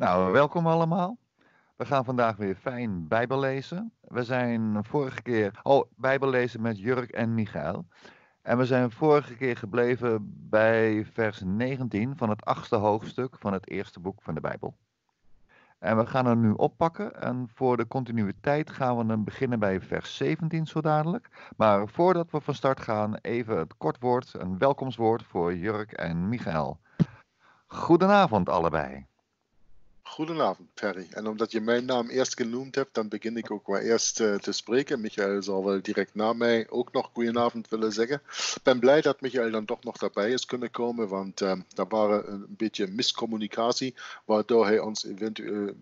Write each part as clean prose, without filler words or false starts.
Nou, welkom allemaal. We gaan vandaag weer fijn Bijbel lezen. We zijn vorige keer Bijbel lezen met Jurk en Michael. En we zijn vorige keer gebleven bij vers 19 van het 8e hoofdstuk van het eerste boek van de Bijbel. En we gaan hem nu oppakken en voor de continuïteit gaan we dan beginnen bij vers 17 zo dadelijk. Maar voordat we van start gaan, even het kort woord, een welkomstwoord voor Jurk en Michael. Goedenavond allebei. Goedenavond, Perry. En omdat je mijn naam eerst genoemd hebt, dan begin ik ook maar eerst te spreken. Michael zal wel direct na mij ook nog goedenavond willen zeggen. Ik ben blij dat Michael dan toch nog daarbij is kunnen komen, want daar waren een beetje miscommunicatie, waardoor hij ons eventueel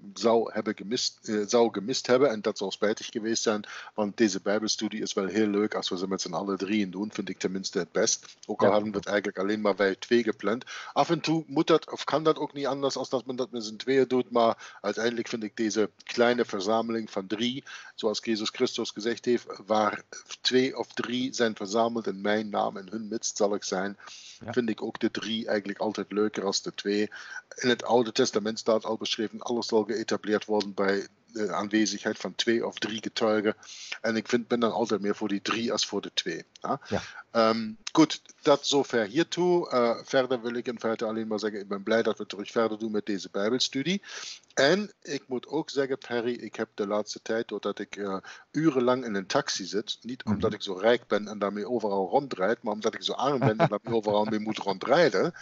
zou gemist hebben. En dat zou spijtig geweest zijn, want deze Bijbelstudie is wel heel leuk als we ze met z'n allen drieën doen, vind ik tenminste het best. Ook al hadden we het eigenlijk alleen maar bij 2 gepland. Af en toe moet dat, of kan dat ook niet anders als dat men dat met z'n tweeën doet, maar uiteindelijk vind ik deze kleine verzameling van 3, zoals Jezus Christus gezegd heeft, waar 2 of 3 zijn verzameld in mijn naam, in hun midst zal ik zijn, vind ik ook de 3 eigenlijk altijd leuker als de 2. In het Oude Testament staat al beschreven, alles zal geëtableerd worden bij de aanwezigheid van 2 of 3 getuigen. En ik ben dan altijd meer voor die 3 als voor de 2. Ja? Goed, dat zover hiertoe. Verder wil ik in feite alleen maar zeggen, ik ben blij dat we terug verder doen met deze Bijbelstudie. En ik moet ook zeggen, Perry, ik heb de laatste tijd, doordat ik urenlang in een taxi zit, niet omdat ik zo rijk ben en daarmee overal rondrijd, maar omdat ik zo arm ben en daarmee overal mee moet rondrijden,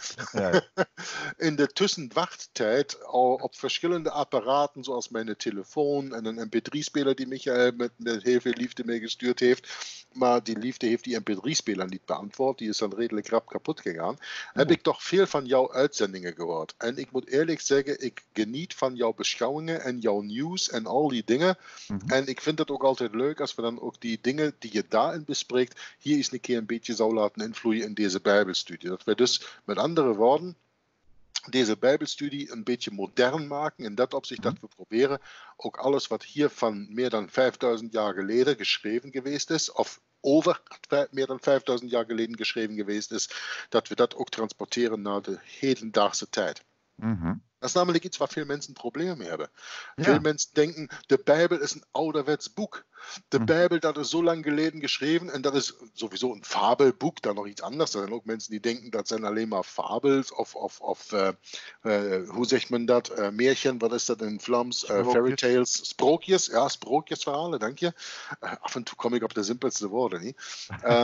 in de tussenwachttijd al op verschillende apparaten, zoals mijn telefoon en een mp3-speler die Michael met heel veel liefde mee gestuurd heeft, maar die liefde heeft die mp3-speler niet beantwoord, die is dan redelijk rap kapot gegaan, heb ik toch veel van jouw uitzendingen gehoord. En ik moet eerlijk zeggen, ik geniet van jouw beschouwingen en jouw nieuws en al die dingen. En ik vind het ook altijd leuk als we dan ook die dingen die je daarin bespreekt, hier eens een keer een beetje zou laten invloeien in deze Bijbelstudie. Dat we dus, met andere woorden, deze Bijbelstudie een beetje modern maken. In dat opzicht dat we proberen ook alles wat hier van meer dan 5000 jaar geleden geschreven geweest is, of over meer dan 5000 jaar geleden geschreven geweest is, dat we dat ook transporteren naar de hedendaagse tijd. Dat is namelijk iets waar veel mensen problemen mee hebben. Veel mensen denken, de Bijbel is een ouderwets boek. De Bijbel, dat is zo lang geleden geschreven en dat is sowieso een fabelboek, dan nog iets anders. Er zijn ook mensen die denken, dat zijn alleen maar fabels of hoe zegt men dat? Märchen, wat is dat in Vlaams? Fairy tales, sprookjes. Ja, sprookjesverhalen, dank je. Af en toe kom ik op de simpelste woorden, niet?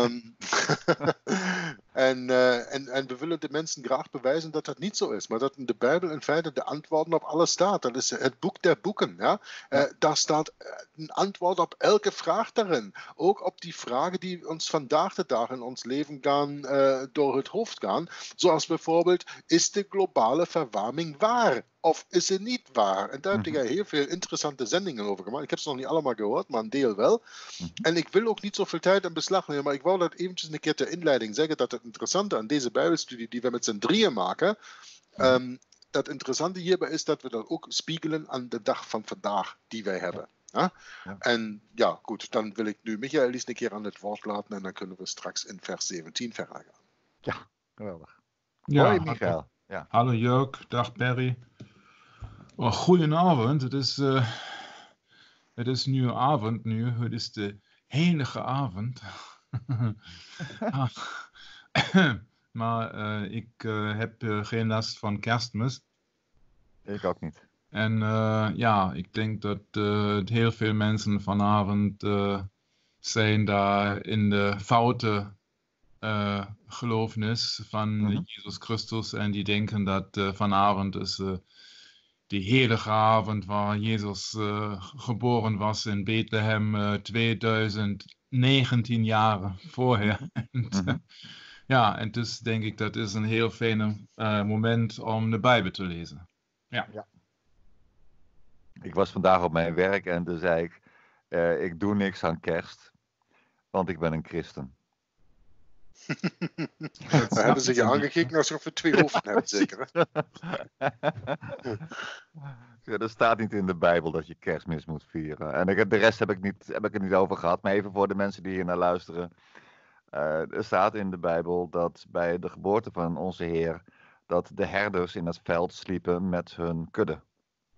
En we willen de mensen graag bewijzen dat dat niet zo is, maar dat in de Bijbel in feite de antwoorden op alles staat. Dat is het boek der boeken. Ja? Daar staat een antwoord op elke vraag daarin. Ook op die vragen die ons vandaag de dag in ons leven gaan, door het hoofd gaan. Zoals bijvoorbeeld, is de globale verwarming waar? Of is het niet waar? En daar heb jij heel veel interessante zendingen over gemaakt. Ik heb ze nog niet allemaal gehoord, maar een deel wel. En ik wil ook niet zoveel tijd in beslag nemen, maar ik wou dat eventjes een keer ter inleiding zeggen, dat het interessante aan deze Bijbelstudie die we met z'n drieën maken, dat interessante hierbij is dat we dat ook spiegelen aan de dag van vandaag die wij hebben. En ja, goed, dan wil ik nu Michael eens een keer aan het woord laten en dan kunnen we straks in vers 17 verder gaan. Ja, geweldig. Ja, hoi Michael. Hallo Jörg, dag Perry. Oh, goedenavond, het is nu avond nu, het is de heilige avond. Maar ik heb geen last van Kerstmis. Ik ook niet. En ik denk dat heel veel mensen vanavond zijn daar in de foute geloofnis van Jezus Christus en die denken dat vanavond is die heilige avond waar Jezus geboren was in Bethlehem 2019 jaren voorher. En dus denk ik dat is een heel fijne moment om de Bijbel te lezen. Ja. Ik was vandaag op mijn werk en toen zei ik doe niks aan kerst, want ik ben een christen. Dan hebben ze je aangekeken alsof we 2 hoofden hebben, zeker. Er staat niet in de Bijbel dat je Kerstmis moet vieren. En de rest heb ik het niet over gehad, maar even voor de mensen die hier naar luisteren. Er staat in de Bijbel dat bij de geboorte van onze Heer, dat de herders in het veld sliepen met hun kudde.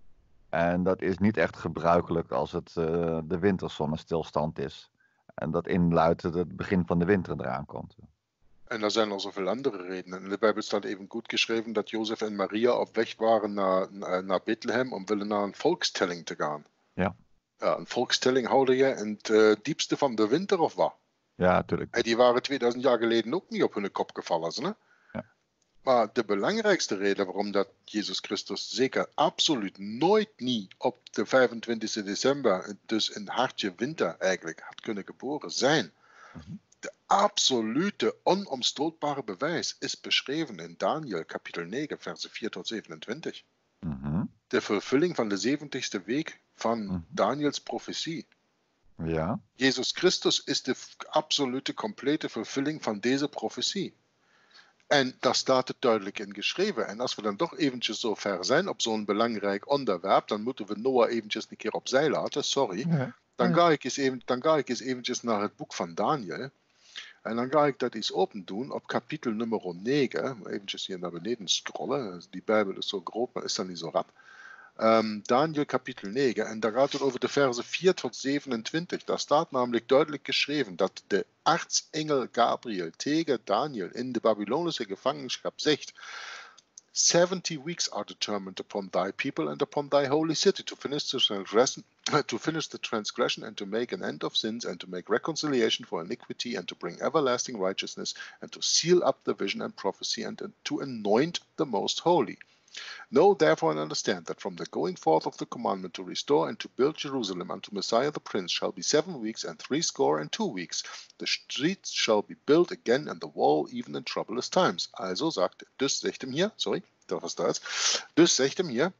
En dat is niet echt gebruikelijk als het de winterzonnestilstand is. En dat inluidt dat het begin van de winter eraan komt. En er zijn nog zoveel andere redenen. In de Bijbel staat even goed geschreven dat Jozef en Maria op weg waren naar Bethlehem om willen naar een volkstelling te gaan. Ja. Ja, een volkstelling houden je in het diepste van de winter of wat? Ja, natuurlijk. En die waren 2000 jaar geleden ook niet op hun kop gevallen. Hè? Ja. Maar de belangrijkste reden waarom dat Jezus Christus zeker absoluut nooit niet op de 25 december, dus in hartje winter eigenlijk, had kunnen geboren zijn. De absolute onomstootbare bewijs is beschreven in Daniel kapitel 9 versen 4 tot 27. De vervulling van de 70ste week van Daniels profetie. Ja. Jezus Christus is de absolute complete vervulling van deze profetie. En daar staat het duidelijk in geschreven. En als we dan toch eventjes zo ver zijn op zo'n belangrijk onderwerp, dan moeten we Noah eventjes een keer opzij laten, sorry. Ja. Dan ga ik eens eventjes naar het boek van Daniel. En dan ga ik dat eens open doen op kapitel nummer 9. Eventjes hier naar beneden scrollen. Die Bijbel is zo groot, maar is dan niet zo rap. Daniel kapitel 9. En daar gaat het over de versen 4 tot 27. Daar staat namelijk duidelijk geschreven dat de aartsengel Gabriel tegen Daniel in de Babylonische gevangenschap zegt: 70 weeks are determined upon thy people and upon thy holy city to finish the transgression and to make an end of sins and to make reconciliation for iniquity and to bring everlasting righteousness and to seal up the vision and prophecy and to anoint the most holy. Know therefore and understand that from the going forth of the commandment to restore and to build Jerusalem unto Messiah the Prince shall be 7 weeks and 62 weeks. The streets shall be built again and the wall even in troublous times. Also sagt, dus zegt hem hier, sorry, dat was Duits. Dus zegt hem hier,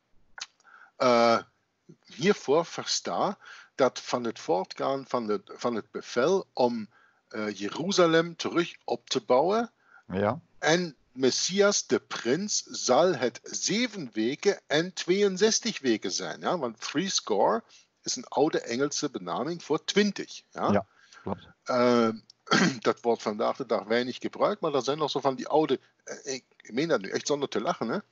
hiervoor versta dat van het voortgaan van het bevel om Jeruzalem terug op te bouwen. Ja. En Messias, de prins, zal het 7 weken en 62 weken zijn. Ja? Want 70 is een oude Engelse benaming voor 20. Ja, Ja, klopt. Dat wordt vandaag de dag weinig gebruikt, maar er zijn nog zo van die oude, ik meen dat nu echt zonder te lachen, hè?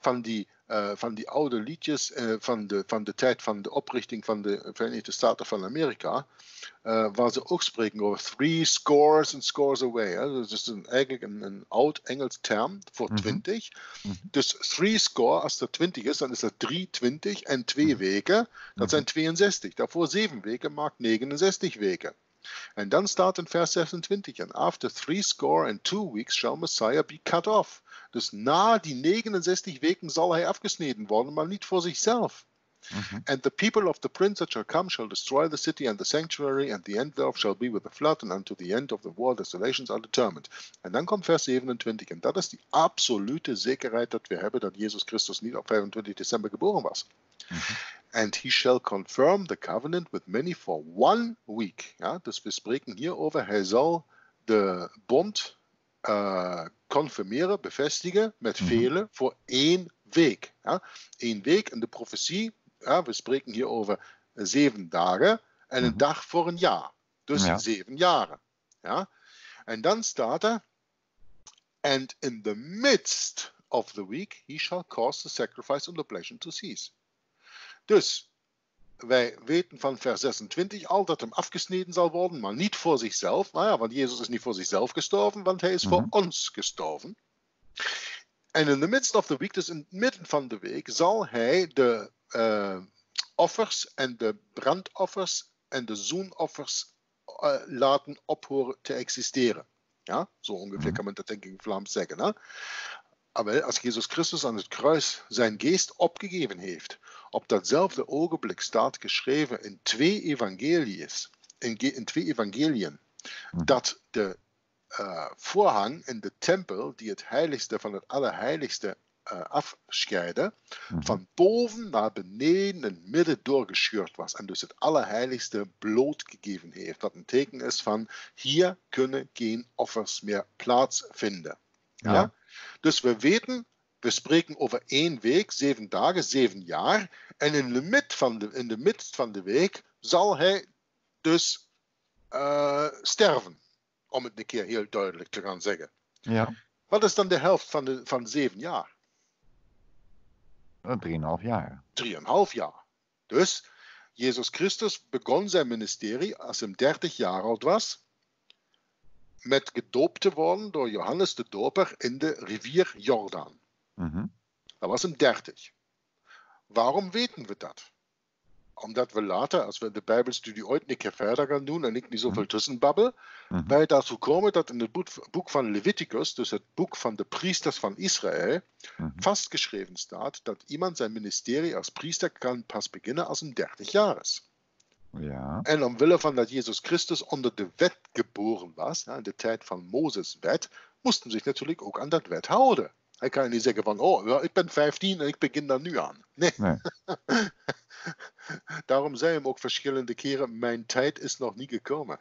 Van die oude liedjes van de tijd van de oprichting van de Verenigde Staten van Amerika, waar ze ook spreken over 3 scores and scores away. Hè? Dat is eigenlijk een oud Engels term voor 20. Dus 3 score, als er 20 is, dan is dat 320 en 2 weken, dat zijn 62. Daarvoor 7 weken maakt 69 weken. En dan staat in vers 26, and after 62 weeks shall Messiah be cut off. Dus na die 69 weken zal hij afgesneden worden, maar niet voor zichzelf. And the people of the prince that shall come shall destroy the city and the sanctuary, and the end thereof shall be with the flood, and unto the end of the war desolations are determined. En dan komt vers 27, en dat is die absolute zekerheid dat we hebben dat Jezus Christus niet op 25 december geboren was. And he shall confirm the covenant with many for 1 week. Ja, dus we spreken hier over, hij zal de bond confirmeren, bevestigen met velen voor 1 week. Ja. 1 week in de profetie, ja, we spreken hier over 7 dagen en een dag voor een jaar. Dus 7 jaren. Ja. En dan staat er, and in the midst of the week he shall cause the sacrifice and oblation to cease. Dus wij weten van vers 26 al dat hem afgesneden zal worden, maar niet voor zichzelf. Nou ja, want Jezus is niet voor zichzelf gestorven, want hij is voor ons gestorven. En in the midst of the week, dus in het midden van de week, zal hij de offers en de brandoffers en de zoenoffers laten ophoren te existeren. Ja, zo ongeveer kan men dat denk ik in Vlaams zeggen. Hè? Maar als Jezus Christus aan het kruis zijn geest opgegeven heeft, op datzelfde ogenblik staat geschreven in 2 evangeliën, dat de voorhang in de tempel, die het heiligste van het allerheiligste afscheidde, van boven naar beneden in het midden doorgescheurd was en dus het allerheiligste blootgegeven heeft. Dat een teken is van, hier kunnen geen offers meer plaatsvinden. Ja? Dus we weten, we spreken over 1 week, 7 dagen, 7 jaar. En in de midst van de week zal hij dus sterven. Om het een keer heel duidelijk te gaan zeggen. Ja. Wat is dan de helft van 7 jaar? 3,5 jaar. 3,5 jaar. Dus Jezus Christus begon zijn ministerie als hij 30 jaar oud was, met gedoopt te worden door Johannes de Doper in de rivier Jordaan. Mhm. Dat was hem 30. Waarom weten we dat? Omdat we later, als we de Bijbelstudie ooit een keer verder gaan doen en ik niet zoveel tussenbabbel, wij daartoe komen dat in het boek van Leviticus, dus het boek van de priesters van Israël, vastgeschreven staat dat iemand zijn ministerie als priester kan pas beginnen als hij 30 jaar is. Ja. En omwille van dat Jezus Christus onder de wet geboren was, in de tijd van Mozes wet, moesten zich natuurlijk ook aan dat wet houden. Hij kan niet zeggen van, oh, ja, ik ben 15 en ik begin daar nu aan. Nee. Daarom zei hem ook verschillende keren, mijn tijd is nog niet gekomen.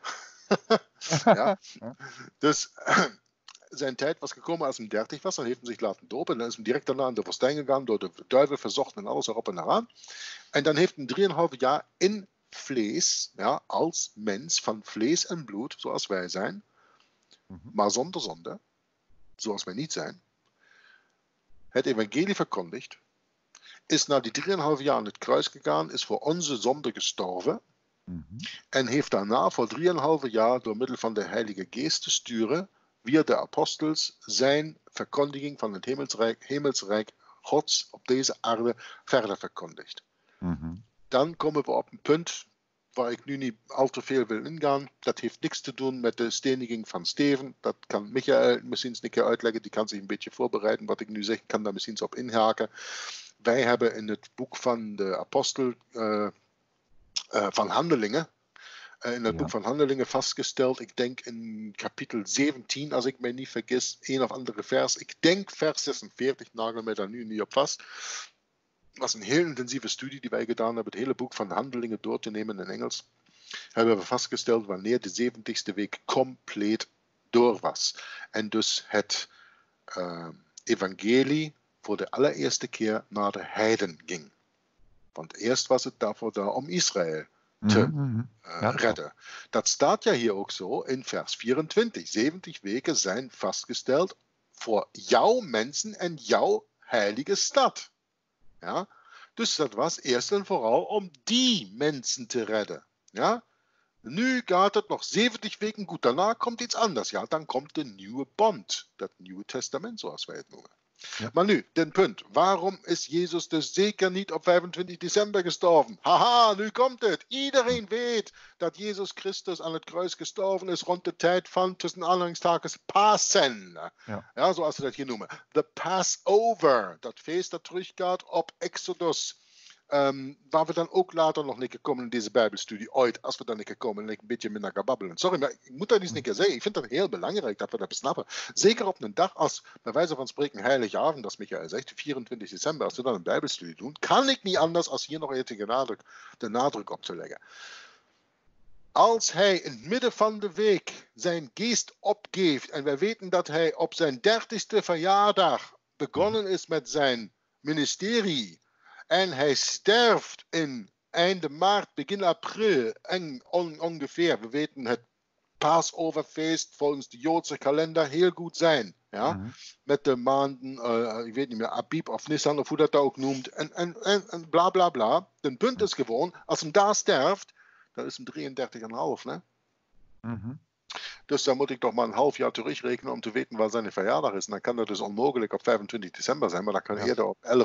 Ja? Dus zijn tijd was gekomen als hij 30 was, dan heeft hij zich laten dopen en dan is hij direct daarna in de woestijn gegaan, door de duivel verzocht en alles erop en eraan. En dan heeft hij 3,5 jaar in vlees, ja, als mens van vlees en bloed, zoals wij zijn, maar zonder zonde, zoals wij niet zijn, het evangelie verkondigd, is na die 3,5 jaar aan het kruis gegaan, is voor onze zonde gestorven en heeft daarna voor 3,5 jaar door middel van de Heilige Geest te sturen, via de apostels, zijn verkondiging van het hemelsrijk Gods op deze aarde verder verkondigd. Dan komen we op een punt waar ik nu niet al te veel wil ingaan. Dat heeft niks te doen met de steniging van Steven. Dat kan Michael misschien een keer uitleggen. Die kan zich een beetje voorbereiden. Wat ik nu zeg, kan daar misschien op inhaken. Wij hebben in het boek van de apostel van Handelingen, boek van Handelingen vastgesteld, ik denk in kapitel 17, als ik mij niet vergis, een of andere vers. Ik denk vers 46, nagel mij daar nu niet op vast. Het was een heel intensieve studie die wij gedaan hebben, het hele boek van Handelingen door te nemen in Engels. Hebben we vastgesteld wanneer de 70ste week compleet door was. En dus het evangelie voor de allereerste keer naar de heiden ging. Want eerst was het daarvoor daar om Israël te redden. Dat staat ja hier ook zo in vers 24. 70 weken zijn vastgesteld voor jouw mensen en jouw heilige stad. Ja? Dus dat was eerst en vooral om die mensen te redden. Ja? Nu gaat het nog 70 weken goed. Daarna komt iets anders. Ja, dan komt de nieuwe bond. Dat nieuwe testament, zoals wij het noemen. Ja. Maar nu, den punt. Waarom is Jezus dus zeker niet op 25 december gestorven? Haha, nu komt het. Iedereen weet dat Jezus Christus aan het kruis gestorven is rond de tijd van, tussen aanhalingstekens, Pasen. Ja, zoals ze dat hier noemen. De Passover. Dat feest dat teruggaat op Exodus. Waar we dan ook later nog een keer komen in deze Bijbelstudie, ooit, als we dan een keer komen en een beetje minder gaan babbelen. Sorry, maar ik moet dat eens een keer zeggen. Ik vind het heel belangrijk dat we dat besnappen. Zeker op een dag als, bij wijze van spreken, heilige avond, als Michael zegt, 24 december, als we dan een Bijbelstudie doen, kan ik niet anders als hier nog even de nadruk op te leggen. Als hij in het midden van de week zijn geest opgeeft, en wij weten dat hij op zijn 30ste verjaardag begonnen is met zijn ministerie, en hij sterft in einde maart, begin april, ongeveer. We weten het Passoverfeest volgens de Joodse kalender heel goed zijn. Ja? Met de maanden, ik weet niet meer, Abib of Nissan of hoe dat ook noemt. En bla bla bla. Het punt is gewoon, als hij daar sterft, dan is hem 33,5. Ne? Dus dan moet ik toch maar een half jaar terugrekenen om te weten waar zijn verjaardag is. En dan kan dat dus onmogelijk op 25 december zijn, maar dat kan eerder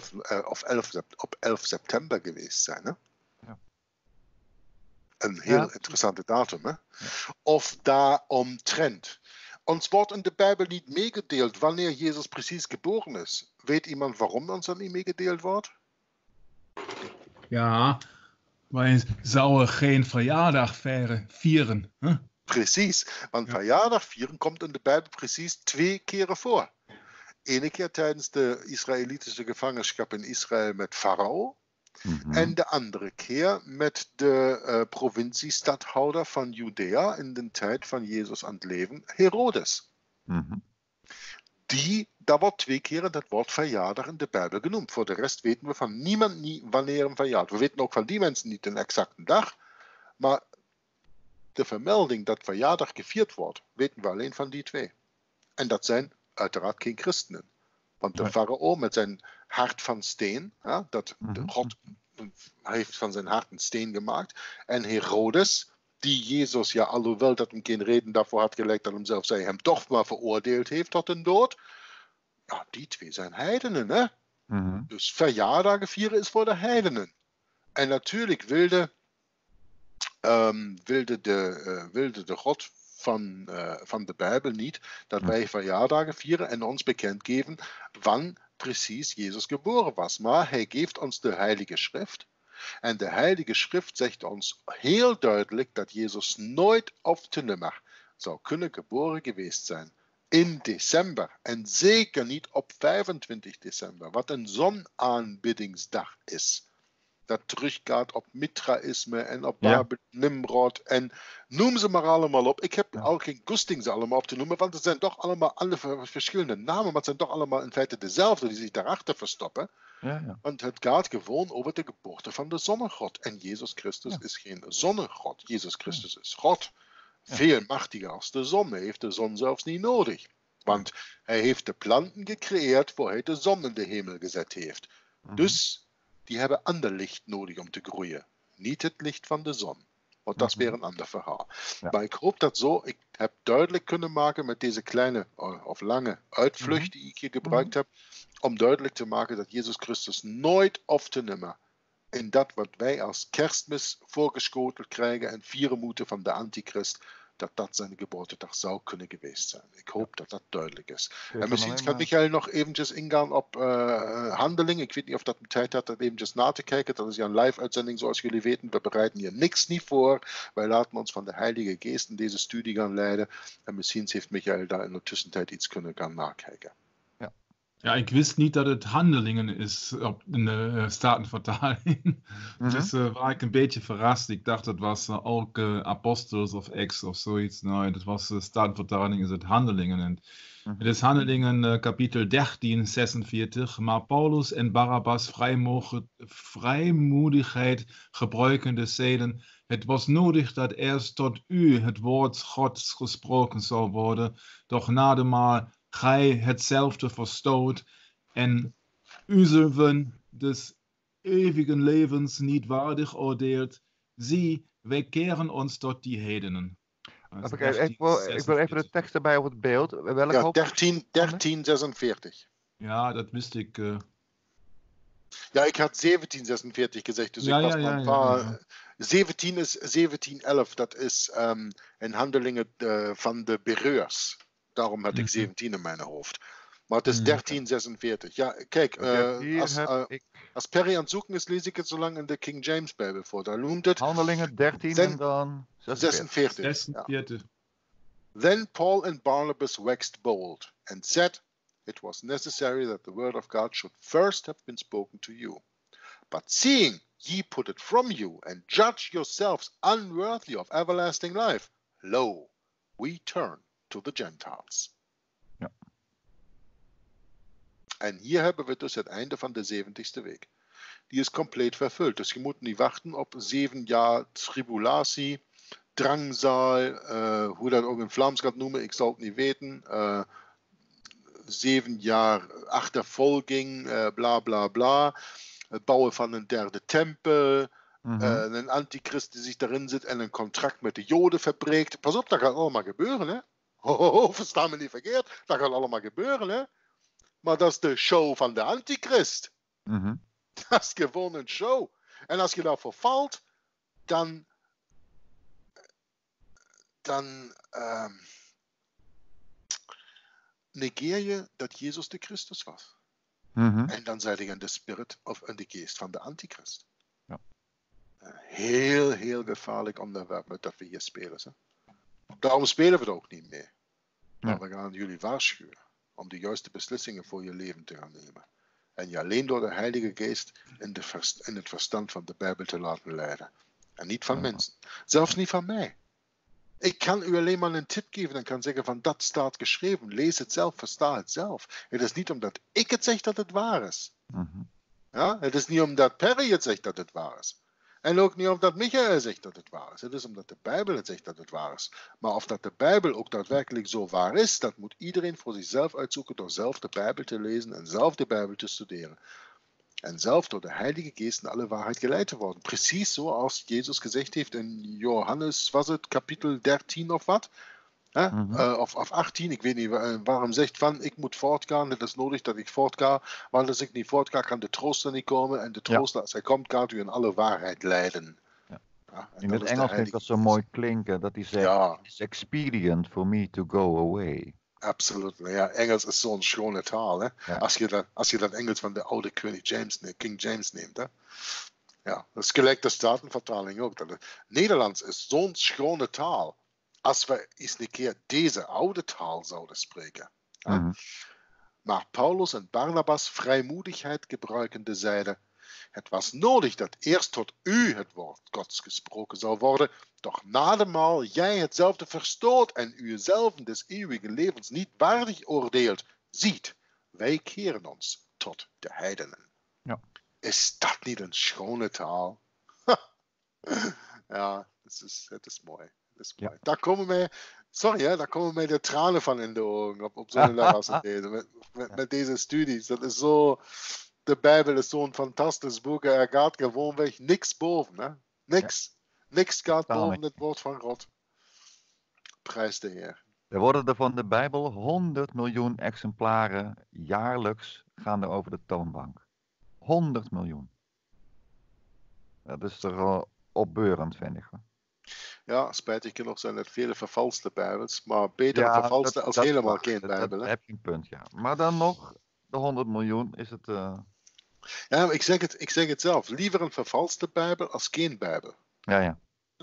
op 11 september geweest zijn. Hè? Ja. Een heel interessante datum. Hè? Ja. Of daaromtrent. Ons wordt in de Bijbel niet meegedeeld wanneer Jezus precies geboren is. Weet iemand waarom ons dat niet meegedeeld wordt? Ja, wij zouden geen verjaardag vieren. Huh? Precies, want verjaardag vieren komt in de Bijbel precies 2 keren voor. Ene keer tijdens de Israëlitische gevangenschap in Israël met Farao. En de andere keer met de provinciestadhouder van Judea in de tijd van Jezus aan het leven, Herodes. Dat wordt 2 keer dat wordt verjaardag in de Bijbel genoemd. Voor de rest weten we van niemand niet wanneer een verjaardag. We weten ook van die mensen niet een exacte dag, maar de vermelding dat verjaardag gevierd wordt, weten we alleen van die 2. En dat zijn uiteraard geen christenen. Want de farao met zijn hart van steen. Ja, dat God heeft van zijn hart een steen gemaakt. En Herodes, die Jezus, ja, alhoewel dat hem geen reden daarvoor had gelegd, dat hem zelf zei, hem toch maar veroordeeld heeft tot een dood. Ja, die twee zijn heidenen, hè? Dus verjaardagen vieren is voor de heidenen. En natuurlijk wilde de God van de Bijbel niet dat wij verjaardagen vieren en ons bekendgeven wanneer precies Jezus geboren was. Maar hij geeft ons de Heilige Schrift. En de Heilige Schrift zegt ons heel duidelijk dat Jezus nooit of te nimmer zou kunnen geboren geweest zijn in december. En zeker niet op 25 december, wat een zonaanbiddingsdag is. Dat teruggaat op Mithraïsme en op Babel, Nimrod en noem ze maar allemaal op. Ik heb al geen goesting ze allemaal op te noemen, want het zijn toch allemaal alle verschillende namen, maar het zijn toch allemaal in feite dezelfde die zich daarachter verstoppen. Want het gaat gewoon over de geboorte van de zonnegod. En Jezus Christus is geen zonnegod. Jezus Christus is God. Veel machtiger als de zon. Hij heeft de zon zelfs niet nodig. Want hij heeft de planten gecreëerd voor hij de zon in de hemel gezet heeft. Dus die hebben ander licht nodig om te groeien. Niet het licht van de zon. Want dat is weer een ander verhaal. Maar ik hoop dat zo, ik heb duidelijk kunnen maken met deze kleine of lange uitvlucht die ik hier gebruikt heb, om duidelijk te maken dat Jezus Christus nooit of te nimmer in dat wat wij als kerstmis voorgeschoteld krijgen en vieren moeten van de antichrist, dat zijn geboortedag zou kunnen geweest zijn. Ik hoop dat dat duidelijk is. En misschien kan Michael nog eventjes ingaan op handelingen. Ik weet niet of dat tijd had dat eventjes na te kijken. Dat is ja een live-uitzending zoals jullie weten. We bereiden hier niks niet voor. Wij laten ons van de Heilige Geest in deze studie gaan leiden. En misschien heeft Michael daar in de tussentijd iets kunnen gaan nakijken. Ja, ik wist niet dat het Handelingen is in de Statenvertaling. Dus war ik een beetje verrast. Ik dacht dat was ook Apostels of Acts of zoiets. Nee, dat was de Statenvertaling, is het Handelingen. En het is Handelingen kapitel 13, 46. Maar Paulus en Barabbas vrijmoedigheid gebruikende zeiden, het was nodig dat eerst tot u het woord Gods gesproken zou worden, doch nademaal gij hetzelfde verstoot en uzelven des ewigen levens niet waardig oordeelt. Zie, wij keren ons tot die hedenen. Ik wil even de tekst erbij op het beeld. Ja, 13:46. Ja, dat wist ik. Ja, ik had 17:46 gezegd, dus ik was maar een paar... 17 is 17:11, dat is in handelingen van de Bereurs. Daarom had ik 17 in mijn hoofd. Maar het is 13:46. Ja, kijk, als Perry aan het zoeken is, lees ik het zo lang in de King James Bijbel voor. Daar noemt het... Handelingen 13 en dan 46. Then Paul and Barnabas waxed bold and said, it was necessary that the word of God should first have been spoken to you. But seeing ye put it from you and judge yourselves unworthy of everlasting life, lo, we turn to the Gentiles. Ja. En hier hebben we dus het einde van de 70ste week. Die is compleet vervuld. Dus je moet niet wachten op 7 jaar tribulatie, drangzaal, hoe dat ook in Vlaams gaat noemen, ik zal het niet weten. 7 jaar achtervolging, bla bla bla. Het bouwen van een derde tempel. Een antichrist die zich daarin zit en een contract met de Joden verbreekt. Pas op, dat gaat allemaal gebeuren, hè? Versta me niet verkeerd. Dat gaat allemaal gebeuren, hè? Maar dat is de show van de antichrist. Dat is gewoon een show. En als je daarvoor valt, dan negeer je dat Jezus de Christus was. En dan zijn je in de spirit of in de geest van de antichrist. Ja. Heel, heel gevaarlijk onderwerp met dat we hier spelen. Hè? Daarom spelen we er ook niet mee. Maar we gaan jullie waarschuwen om de juiste beslissingen voor je leven te gaan nemen. En je alleen door de Heilige Geest in het verstand van de Bijbel te laten leiden. En niet van mensen. Zelfs niet van mij. Ik kan u alleen maar een tip geven en kan zeggen van dat staat geschreven. Lees het zelf, versta het zelf. Het is niet omdat ik het zeg dat het waar is. Ja? Het is niet omdat Perry het zegt dat het waar is. En ook niet omdat Michael zegt dat het waar is. Het is omdat de Bijbel het zegt dat het waar is. Maar of dat de Bijbel ook daadwerkelijk zo waar is, dat moet iedereen voor zichzelf uitzoeken door zelf de Bijbel te lezen en zelf de Bijbel te studeren. En zelf door de Heilige Geest naar alle waarheid geleid te worden. Precies zoals Jezus gezegd heeft in Johannes, was het kapitel 13 of wat? Of 18, ik weet niet, waarom zegt van, ik moet voortgaan, het is nodig dat ik voortga, want als ik niet voortga, kan de trooster niet komen, en de trooster, als hij komt, gaat u in alle waarheid leiden. Ja. Ja, In het Engels vind ik dat zo mooi klinken, dat hij zegt, it's expedient for me to go away. Absoluut. Ja, Engels is zo'n schone taal. Hè? Ja. Als je dat Engels van de oude King James neemt. Hè? Ja, dat is gelijk de Statenvertaling ook. Nederlands is zo'n schone taal. Als we eens een keer deze oude taal zouden spreken. Maar Paulus en Barnabas vrijmoedigheid gebruikende zeiden: het was nodig dat eerst tot u het woord Gods gesproken zou worden, doch nademaal jij hetzelfde verstoot en uzelf des eeuwige levens niet waardig oordeelt. Ziet, wij keren ons tot de heidenen. Ja. Is dat niet een schone taal? Ja, het is mooi. Ja. Daar komen mij de tranen van in de ogen op zo'n dag als deze. Met deze studies. Dat is zo. De Bijbel is zo'n fantastisch boek. Er gaat gewoonweg niks boven. Hè? Niks. Ja. Niks gaat boven het woord van God. Prijs de Heer. Er worden er van de Bijbel 100 miljoen exemplaren jaarlijks gaan er over de toonbank. 100 miljoen. Dat is toch opbeurend, vind ik. Ja, spijtig genoeg zijn het vele vervalste Bijbels, maar beter vervalste als helemaal geen Bijbel. Dat heb je een punt, ja. Maar dan nog, de 100 miljoen is het... Ja, ik zeg het zelf. Liever een vervalste Bijbel als geen Bijbel. Ja.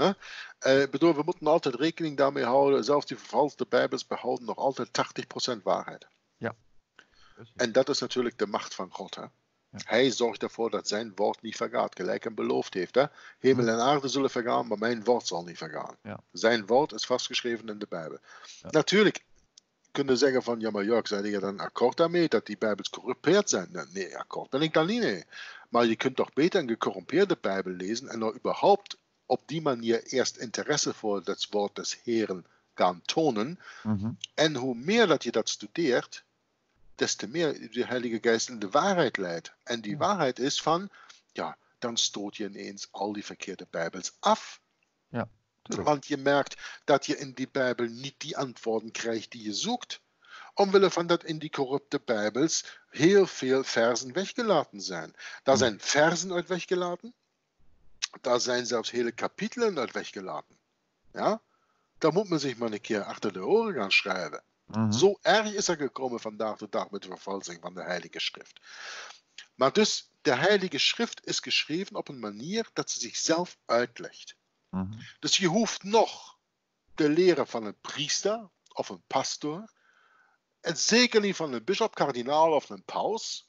Bedoel, we moeten altijd rekening daarmee houden. Zelfs die vervalste Bijbels behouden nog altijd 80% waarheid. Ja. Precies. En dat is natuurlijk de macht van God. Hè? Ja. Hij zorgt ervoor dat zijn woord niet vergaat, gelijk hem beloofd heeft. Hè? Hemel en aarde zullen vergaan, maar mijn woord zal niet vergaan. Ja. Zijn woord is vastgeschreven in de Bijbel. Ja. Natuurlijk kunnen zeggen van, ja maar Jörg, zijn je dan akkoord daarmee dat die Bijbels corrumpeerd zijn? Nee, akkoord ben ik daar niet mee. Maar je kunt toch beter een gecorrumpeerde Bijbel lezen en er überhaupt op die manier eerst interesse voor het woord des Heren gaan tonen. En hoe meer dat je dat studeert, des te meer de Heilige Geest in de waarheid leidt. En die waarheid is van, ja, dan stoot je ineens al die verkeerde Bijbels af. Ja, want je merkt dat je in die Bijbel niet die antwoorden krijgt die je zoekt. Omwille van dat in die corrupte Bijbels heel veel versen weggelaten zijn. Daar zijn versen uit weggelaten. Daar zijn zelfs hele kapitelen uit weggelaten. Ja? Daar moet men zich maar een keer achter de oren gaan schrijven. Zo erg is er gekomen vandaag de dag met de vervalsing van de Heilige Schrift. Maar dus, de Heilige Schrift is geschreven op een manier dat ze zichzelf uitlegt. Dus je hoeft nog te leren van een priester of een pastoor. En zeker niet van een bisschop, kardinaal of een paus.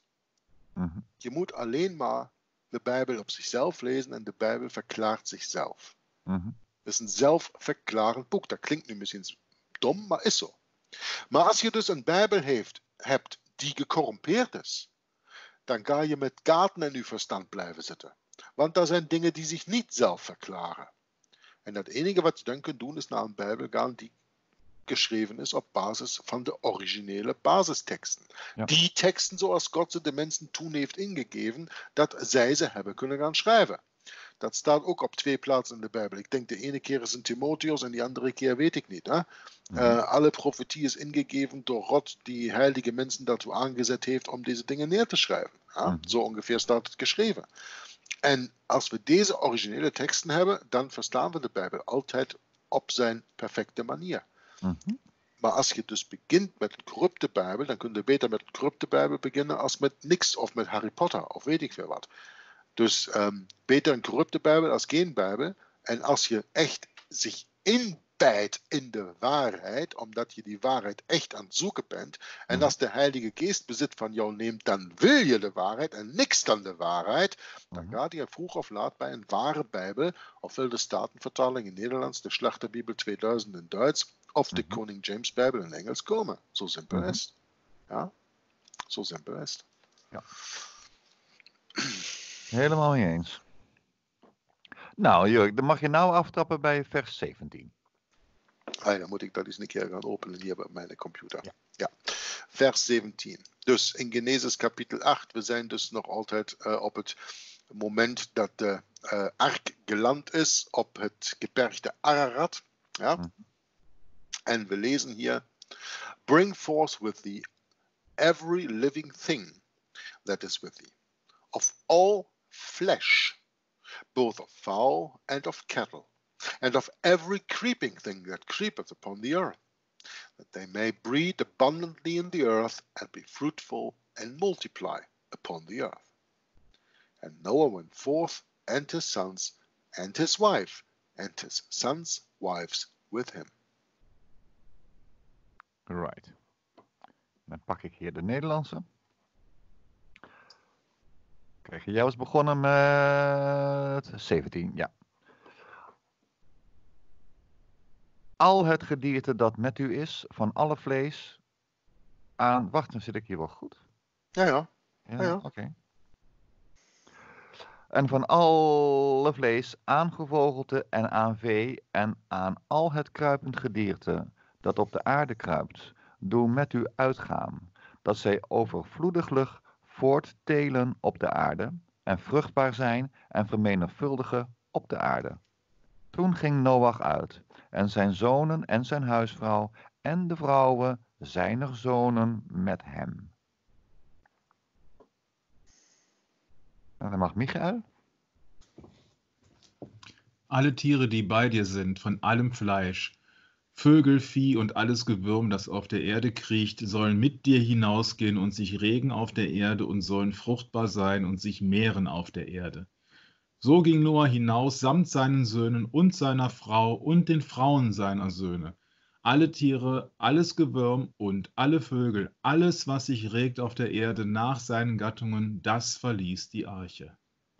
Je moet alleen maar de Bijbel op zichzelf lezen en de Bijbel verklaart zichzelf. Het is een zelfverklarend boek. Dat klinkt nu misschien dom, maar is zo. Maar als je dus een Bijbel hebt die gecorrumpeerd is, dan ga je met kaarten in je verstand blijven zitten. Want er zijn dingen die zich niet zelf verklaren. En het enige wat je dan kunt doen is naar een Bijbel gaan die geschreven is op basis van de originele basisteksten. Ja. Die teksten zoals God ze de mensen toen heeft ingegeven, dat zij ze hebben kunnen gaan schrijven. Dat staat ook op 2 plaatsen in de Bijbel. Ik denk de ene keer is in Timotheus en die andere keer weet ik niet. Hè? Alle profetie is ingegeven door God, die heilige mensen daartoe aangezet heeft om deze dingen neer te schrijven. Zo ongeveer staat het geschreven. En als we deze originele teksten hebben, dan verstaan we de Bijbel altijd op zijn perfecte manier. Maar als je dus begint met een corrupte Bijbel, dan kun je beter met een corrupte Bijbel beginnen als met niks of met Harry Potter of weet ik veel wat. Dus beter een corrupte Bijbel als geen Bijbel. En als je echt zich inbijt in de waarheid, omdat je die waarheid echt aan het zoeken bent, en als de Heilige Geest bezit van jou neemt, dan wil je de waarheid en niks dan de waarheid, dan gaat je vroeg of laat bij een ware Bijbel, ofwel de Statenvertaling in Nederlands, de Schlachterbibel 2000 in Duits, of de Koning James Bijbel in Engels komen. Zo simpel is het. Ja, zo simpel is het. Ja. Helemaal mee eens. Nou, Jurk, dan mag je nou aftrappen bij vers 17. Dan moet ik dat eens een keer gaan openen hier bij mijn computer. Ja. Ja. Vers 17. Dus in Genesis kapitel 8, we zijn dus nog altijd op het moment dat de ark geland is op het gebergte Ararat. Ja. En we lezen hier: Bring forth with thee every living thing that is with thee, of all flesh, both of fowl and of cattle, and of every creeping thing that creepeth upon the earth, that they may breed abundantly in the earth, and be fruitful and multiply upon the earth. And Noah went forth, and his sons, and his wife, and his sons' wives with him. Right. Dan pak ik hier de Nederlandse. Kijk, jij was begonnen met 17, ja. Al het gedierte dat met u is, van alle vlees, aan... Wacht, dan zit ik hier wel goed. Ja. Ja. Oké. En van alle vlees, aan gevogelte en aan vee en aan al het kruipend gedierte dat op de aarde kruipt, doe met u uitgaan, dat zij overvloediglijk voorttelen op de aarde en vruchtbaar zijn en vermenigvuldigen op de aarde. Toen ging Noach uit en zijn zonen en zijn huisvrouw en de vrouwen zijner zonen met hem. En dan mag Michael. Alle Tiere, die bei dir sind, von allem Fleisch, Vögel, Vieh und alles Gewürm, das auf der Erde kriecht, sollen mit dir hinausgehen und sich regen auf der Erde und sollen fruchtbar sein und sich mehren auf der Erde. So ging Noah hinaus samt seinen Söhnen und seiner Frau und den Frauen seiner Söhne. Alle Tiere, alles Gewürm und alle Vögel, alles, was sich regt auf der Erde nach seinen Gattungen, das verließ die Arche.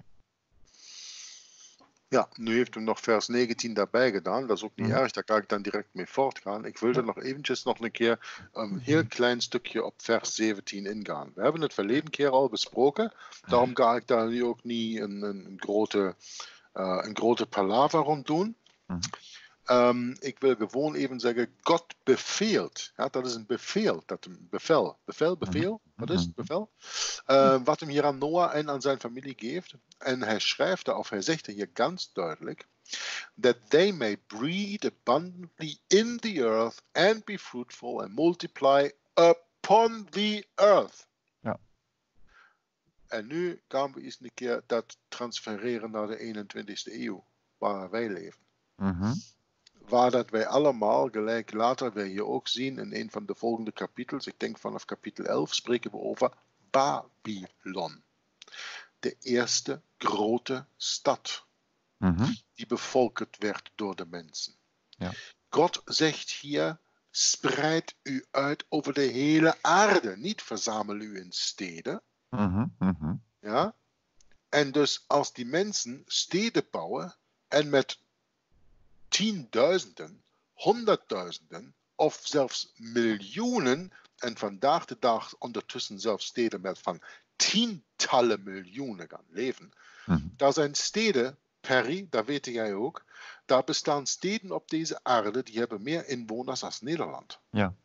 Ja, nu heeft hem nog vers 19 daarbij gedaan. Dat is ook niet erg, daar kan ik dan direct mee voortgaan. Ik wilde nog eventjes nog een keer een heel klein stukje op vers 17 ingaan. We hebben het verleden keer al besproken. Daarom ga ik daar nu ook niet een grote palaver rond doen. Ik wil gewoon even zeggen, God beveelt. Ja, dat is een beveel. Bevel. Wat is het? Bevel? Wat hem hier aan Noah en aan zijn familie geeft. En hij schrijft daar, of hij zegt er hier ganz duidelijk, that they may breed abundantly in the earth and be fruitful and multiply upon the earth. Ja. En nu gaan we eens een keer dat transfereren naar de 21ste eeuw, waar wij leven. Waar dat wij allemaal, gelijk later wij hier ook zien in een van de volgende kapitels, ik denk vanaf kapitel 11, spreken we over Babylon. De eerste grote stad die bevolkt werd door de mensen. Ja. God zegt hier, spreid u uit over de hele aarde, niet verzamel u in steden. Ja? En dus als die mensen steden bouwen en met tienduizenden, honderdduizenden of zelfs miljoenen, en vandaag de dag ondertussen zelfs steden met van tientallen miljoenen gaan leven. Daar zijn steden, Perry, dat weet jij ook, daar bestaan steden op deze aarde die hebben meer inwoners als Nederland. Ja.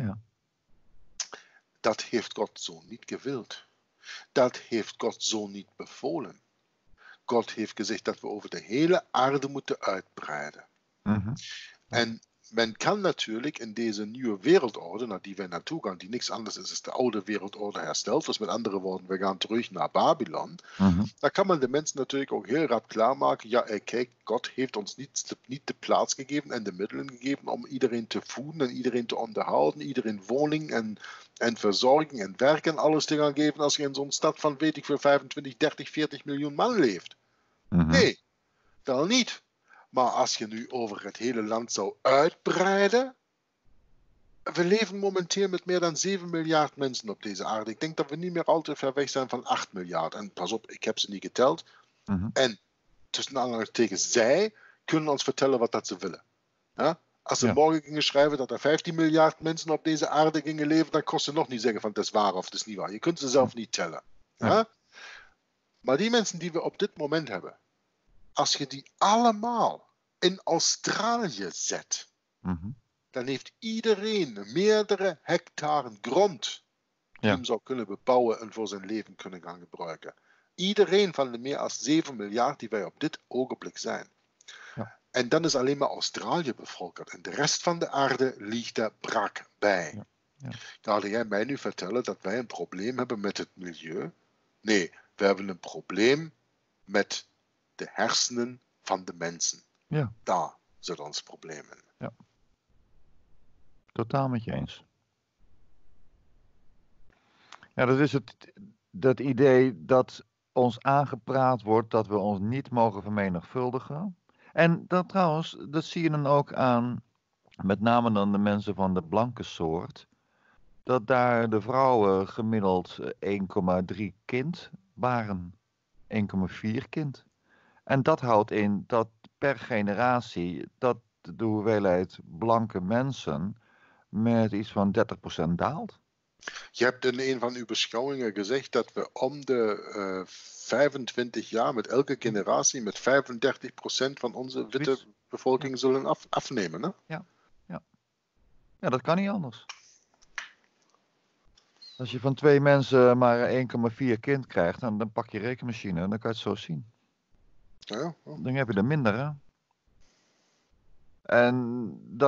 Dat heeft God zo niet gewild. Dat heeft God zo niet bevolen. God heeft gezegd dat we over de hele aarde moeten uitbreiden. En men kan natuurlijk in deze nieuwe wereldorde, naar die wij naartoe gaan, die niks anders is als de oude wereldorde hersteld. Dus met andere woorden, we gaan terug naar Babylon. Daar kan men de mensen natuurlijk ook heel rap klaarmaken. Ja, kijk, God heeft ons niet de plaats gegeven en de middelen gegeven om iedereen te voeden en iedereen te onderhouden, iedereen woning en verzorging en werk en alles te gaan geven als je in zo'n stad van, weet ik veel, 25, 30, 40 miljoen man leeft. Nee, wel niet. Maar als je nu over het hele land zou uitbreiden. We leven momenteel met meer dan 7 miljard mensen op deze aarde. Ik denk dat we niet meer al te ver weg zijn van 8 miljard. En pas op, ik heb ze niet geteld. En tussen aanhalingstekens, zij kunnen ons vertellen wat dat ze willen. Ja? Als ze morgen gingen schrijven dat er 15 miljard mensen op deze aarde gingen leven, dan kost ze nog niet zeggen van het is waar of het is niet waar. Je kunt ze zelf niet tellen. Ja? Maar die mensen die we op dit moment hebben, als je die allemaal in Australië zet, Mhm. dan heeft iedereen meerdere hectare grond die Ja. hem zou kunnen bebouwen en voor zijn leven kunnen gaan gebruiken. Iedereen van de meer dan 7 miljard die wij op dit ogenblik zijn. Ja. En dan is alleen maar Australië bevolkt. En de rest van de aarde ligt daar brak bij. Ja. Ja. Ga jij mij nu vertellen dat wij een probleem hebben met het milieu? Nee, we hebben een probleem met de hersenen van de mensen. Ja. Daar zit ons probleem in. Totaal met je eens. Ja, dat is dat idee dat ons aangepraat wordt dat we ons niet mogen vermenigvuldigen. En dat trouwens, dat zie je dan ook aan, met name dan de mensen van de blanke soort, dat daar de vrouwen gemiddeld 1,3 kind baren, 1,4 kind. En dat houdt in dat per generatie dat de hoeveelheid blanke mensen met iets van 30% daalt. Je hebt in een van uw beschouwingen gezegd dat we om de 25 jaar met elke generatie met 35% van onze witte bevolking zullen afnemen. Hè? Ja, dat kan niet anders. Als je van 2 mensen maar 1,4 kind krijgt, dan pak je rekenmachine en dan kan je het zo zien. Ja. Dan heb je er minder, hè. En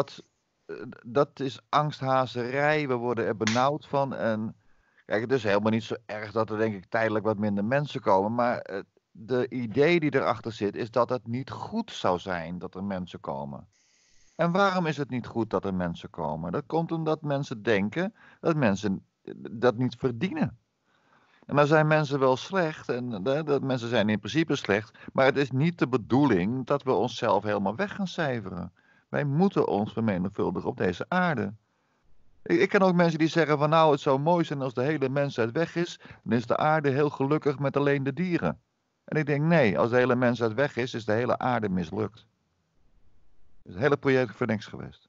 dat is angsthazerij. We worden er benauwd van. En kijk, het is helemaal niet zo erg dat er denk ik tijdelijk wat minder mensen komen. Maar de idee die erachter zit is dat het niet goed zou zijn dat er mensen komen. En waarom is het niet goed dat er mensen komen? Dat komt omdat mensen denken dat mensen dat niet verdienen. En dan zijn mensen wel slecht en dat mensen zijn in principe slecht, maar het is niet de bedoeling dat we onszelf helemaal weg gaan cijferen. Wij moeten ons vermenigvuldigen op deze aarde. Ik ken ook mensen die zeggen van nou, het zou mooi zijn als de hele mensheid weg is, dan is de aarde heel gelukkig met alleen de dieren. En ik denk nee, als de hele mensheid weg is, is de hele aarde mislukt. Het hele project voor niks geweest.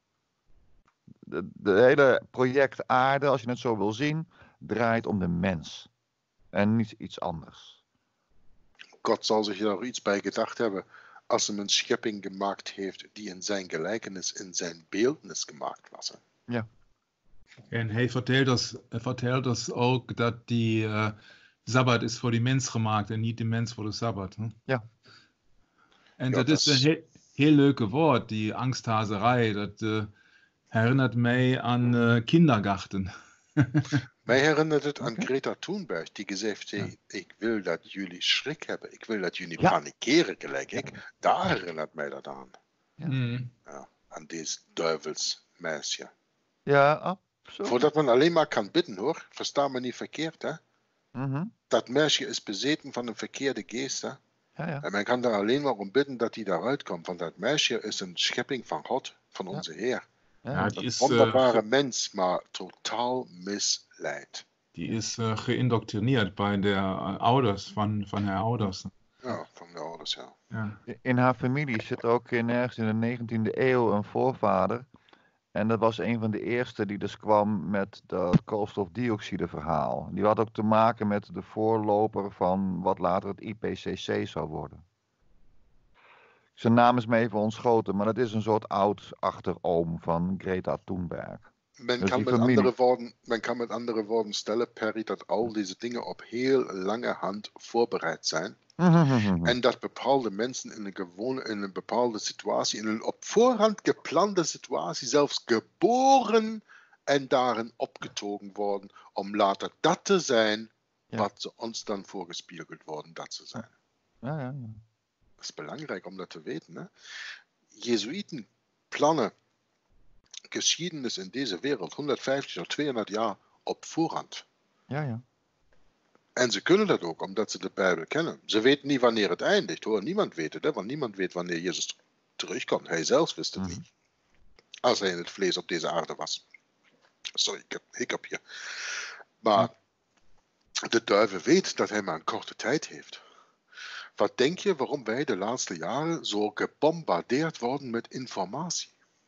De hele project aarde, als je het zo wil zien, draait om de mens. En niet iets anders. God zal zich daar iets bij gedacht hebben als hij een schepping gemaakt heeft die in zijn gelijkenis, in zijn beeldnis gemaakt was. Hè? Ja. En hij vertelt ons ook dat die Sabbat is voor die mens gemaakt en niet de mens voor de Sabbat. Hè? Ja. En Ja, dat is een heel leuke woord, die angsthazerij. Dat herinnert mij aan Kindergarten. Mij herinnert het aan Greta Thunberg, die gezegd heeft, ik wil dat jullie schrik hebben. Ik wil dat jullie panikeren gelijk ik. Daar herinnert mij dat aan. Ja. Ja, aan deze duivelsmeisje. Ja, absoluut. Voordat men alleen maar kan bidden hoor, versta me niet verkeerd hè. Mhm. Dat meisje is bezeten van een verkeerde geest hè. Ja. En men kan daar alleen maar om bidden dat hij daaruit komt. Want dat meisje is een schepping van God, van onze Heer. Ja, die Een is, wonderbare mens, maar totaal misleid. Die is geïndoctrineerd bij de ouders van haar ouders. Ja, van de ouders, ja. Ja. In haar familie zit ook ergens in de 19e eeuw een voorvader. En dat was een van de eerste die dus kwam met dat koolstofdioxide verhaal. Die had ook te maken met de voorloper van wat later het IPCC zou worden. Zijn naam is me even ontschoten, maar dat is een soort oud achteroom van Greta Thunberg. Men Dus kan die met familie- andere woorden stellen, Perry, dat al deze dingen op heel lange hand voorbereid zijn. En dat bepaalde mensen in een bepaalde situatie, in een op voorhand geplande situatie, zelfs geboren en daarin opgetogen worden, om later dat te zijn wat ze ons dan voorgespiegeld worden dat ze zijn. Ja. Dat is belangrijk om dat te weten. Hè? Jezuïten plannen geschiedenis in deze wereld 150 tot 200 jaar op voorhand. Ja. En ze kunnen dat ook, omdat ze de Bijbel kennen. Ze weten niet wanneer het eindigt, hoor. Niemand weet het, hè? Want niemand weet wanneer Jezus terugkomt. Hij zelf wist het niet. Als hij in het vlees op deze aarde was. Sorry, ik heb een hiccup hier. Maar de duivel weet dat hij maar een korte tijd heeft. Wat denk je waarom wij de laatste jaren zo gebombardeerd worden met informatie?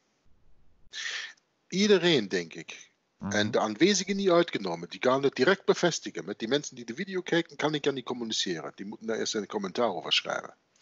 Iedereen, denk ik. En de aanwezigen niet uitgenomen, die gaan het direct bevestigen. Met die mensen die de video kijken, kan ik ja niet communiceren. Die moeten daar eerst een commentaar over schrijven.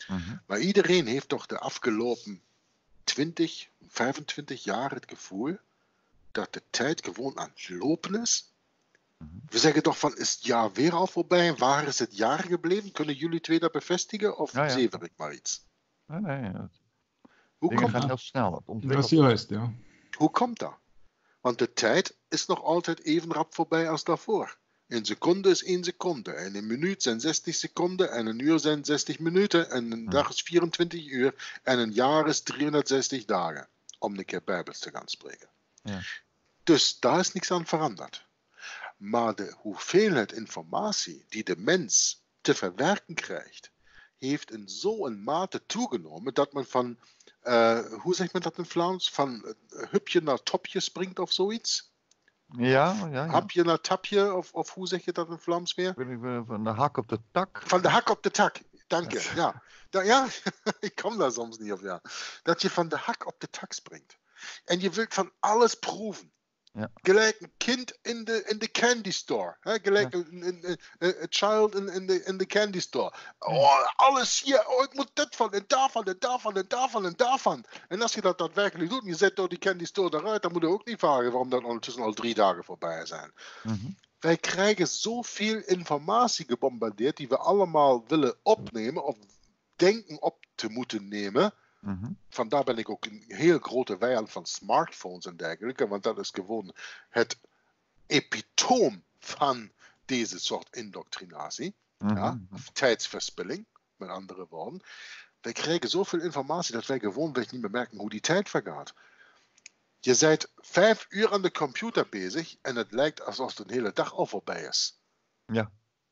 Mhm. Maar iedereen heeft toch de afgelopen 20, 25 jaar het gevoel dat de tijd gewoon aan het lopen is. We zeggen toch van, is het jaar weer al voorbij? Waar is het jaar gebleven? Kunnen jullie twee dat bevestigen? Of Ja. zever ik maar iets? Nee. Hoe Dingen komt gaan dat? heel snel. Het Dat is ontwikkelt. juist, ja. Hoe komt dat? Want de tijd is nog altijd even rap voorbij als daarvoor. Een seconde is 1 seconde. En een minuut zijn 60 seconden. En een uur zijn 60 minuten. En een dag is 24 uur. En een jaar is 360 dagen. Om een keer Bijbels te gaan spreken. Ja. Dus daar is niks aan veranderd. Maar de hoeveelheid informatie die de mens te verwerken krijgt, heeft in zo'n mate toegenomen dat men van, hoe zegt men dat in Vlaams, van hupje naar topje springt of zoiets? Ja. Hapje naar tapje, of hoe zeg je dat in Vlaams weer? Van de hak op de tak. Van de hak op de tak, dank je. Ja, ik kom daar soms niet op, ja. Dat je van de hak op de tak springt. En je wilt van alles proeven. Ja. Gelijk een kind in de candy store. Hè? Gelijk een child in de candy store. Oh, alles hier. Oh, ik moet dit van en daarvan en daarvan en daarvan en daarvan. En als je dat daadwerkelijk doet en je zet door die candy store eruit, dan moet je ook niet vragen waarom dat ondertussen al 3 dagen voorbij zijn. Wij krijgen zoveel informatie gebombardeerd die we allemaal willen opnemen of denken op te moeten nemen. Vandaar ben ik ook een heel grote vijand van smartphones en dergelijke, want dat is gewoon het epitoom van deze soort indoctrinatie, of tijdsverspilling, met andere woorden. Wij krijgen zoveel informatie dat wij gewoonweg niet meer merken hoe die tijd vergaat. Je bent 5 uur aan de computer bezig en het lijkt alsof de hele dag al voorbij is. Ja,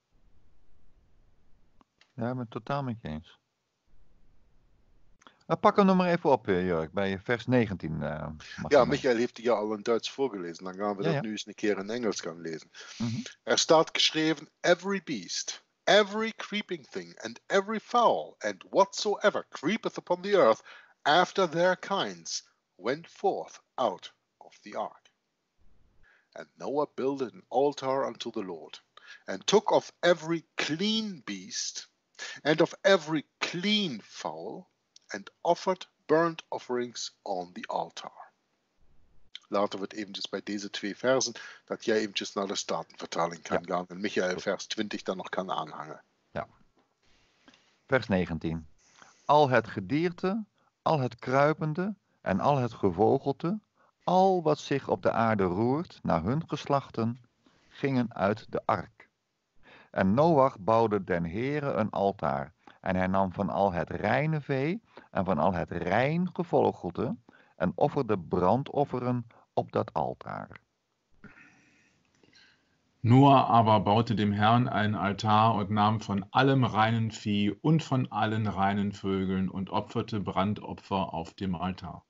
ik ben het totaal met je eens. Pak hem nog maar even op, Jörg, bij vers 19. Ja, Michael heeft die ja al in Duits voorgelezen. Dan gaan we dat nu eens een keer in Engels gaan lezen. Er staat geschreven, every beast, every creeping thing, and every fowl, and whatsoever creepeth upon the earth, after their kinds, went forth out of the ark. And Noah builded an altar unto the Lord, and took of every clean beast, and of every clean fowl, and offered burnt offerings on the altar. Laten we het eventjes bij deze 2 versen, dat jij eventjes naar de Statenvertaling kan gaan en Michael vers 20 dan nog kan aanhangen. Ja. Vers 19. Al het gedierte, al het kruipende en al het gevogelte, al wat zich op de aarde roert, naar hun geslachten, gingen uit de ark. En Noach bouwde den Heere een altaar, en hij nam van al het reine vee en van al het rein gevogelte, en offerde brandofferen op dat altaar. Noah aber baute dem Herrn einen Altar und nahm von allem reinen Vieh und von allen reinen Vögeln und opferte Brandopfer auf dem Altar.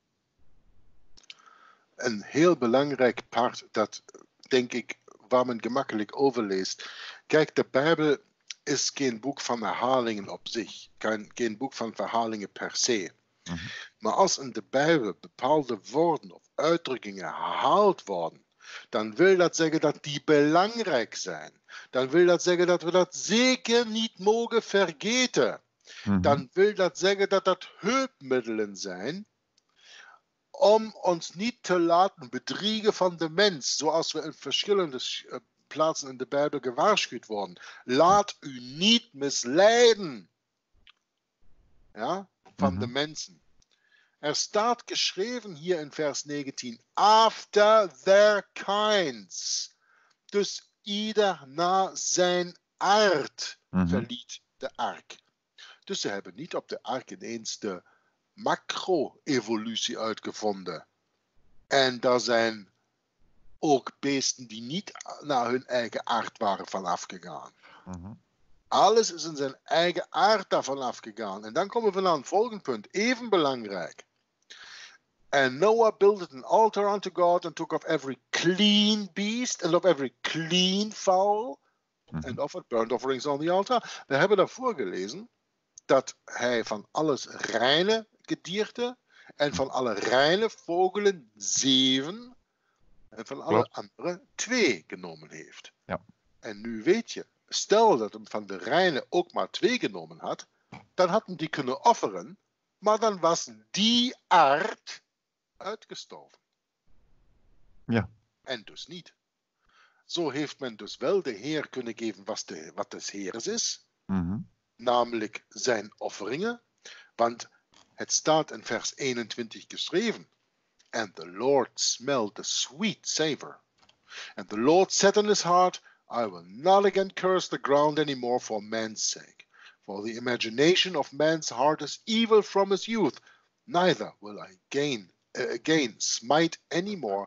Een heel belangrijk part dat, denk ik, waar men gemakkelijk overleest. Kijk, de Bijbel is geen boek van herhalingen op zich. Geen boek van verhalingen per se. Maar als in de Bijbel bepaalde woorden of uitdrukkingen herhaald worden, dan wil dat zeggen dat die belangrijk zijn. Dan wil dat zeggen dat we dat zeker niet mogen vergeten. Dan wil dat zeggen dat dat hulpmiddelen zijn om ons niet te laten bedriegen van de mens, zoals we in verschillende plaatsen in de Bijbel gewaarschuwd worden. Laat u niet misleiden, ja, van de mensen. Er staat geschreven hier in vers 19, after their kinds. Dus ieder na zijn aard verliet de ark. Dus ze hebben niet op de ark ineens de macro-evolutie uitgevonden. En daar zijn ook beesten die niet naar hun eigen aard waren vanaf gegaan. Alles is in zijn eigen aard daarvan afgegaan. En dan komen we naar een volgend punt, even belangrijk. And Noah built an altar unto God and took of every clean beast and of every clean fowl and offered burnt offerings on the altar. We hebben daarvoor gelezen dat hij van alles reine gedierte en van alle reine vogelen 7 en van alle andere 2 genomen heeft. Ja. En nu weet je, stel dat hem van de reine ook maar 2 genomen had, dan hadden die kunnen offeren, maar dan was die aard uitgestorven. Ja. En dus niet. Zo heeft men dus wel de Heer kunnen geven wat des Heeres is, namelijk zijn offeringen, want het staat in vers 21 geschreven. And the Lord smelled the sweet savor. And the Lord said in his heart, I will not again curse the ground anymore for man's sake. For the imagination of man's heart is evil from his youth. Neither will I again smite anymore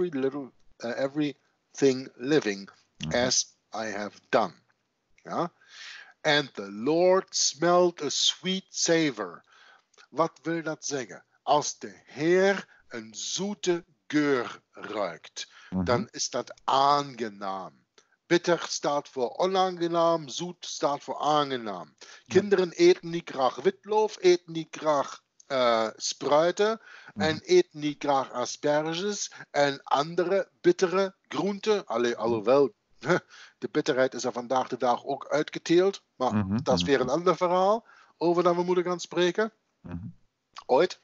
everything living as I have done. Ja? And the Lord smelled a sweet savor. Wat wil dat zeggen? Als de Heer een zoete geur ruikt, dan is dat aangenaam. Bitter staat voor onaangenaam, zoet staat voor aangenaam. Kinderen eten niet graag witloof, eten niet graag spruiten en eten niet graag asperges en andere bittere groenten. Alhoewel, de bitterheid is er vandaag de dag ook uitgeteeld, maar dat is weer een ander verhaal over dat we moeten gaan spreken. Ooit.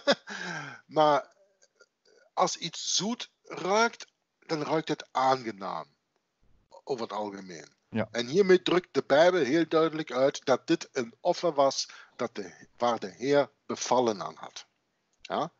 Maar als iets zoet ruikt, dan ruikt het aangenaam. Over het algemeen. Ja. En hiermee drukt de Bijbel heel duidelijk uit dat dit een offer was waar de Heer bevallen aan had. Ja?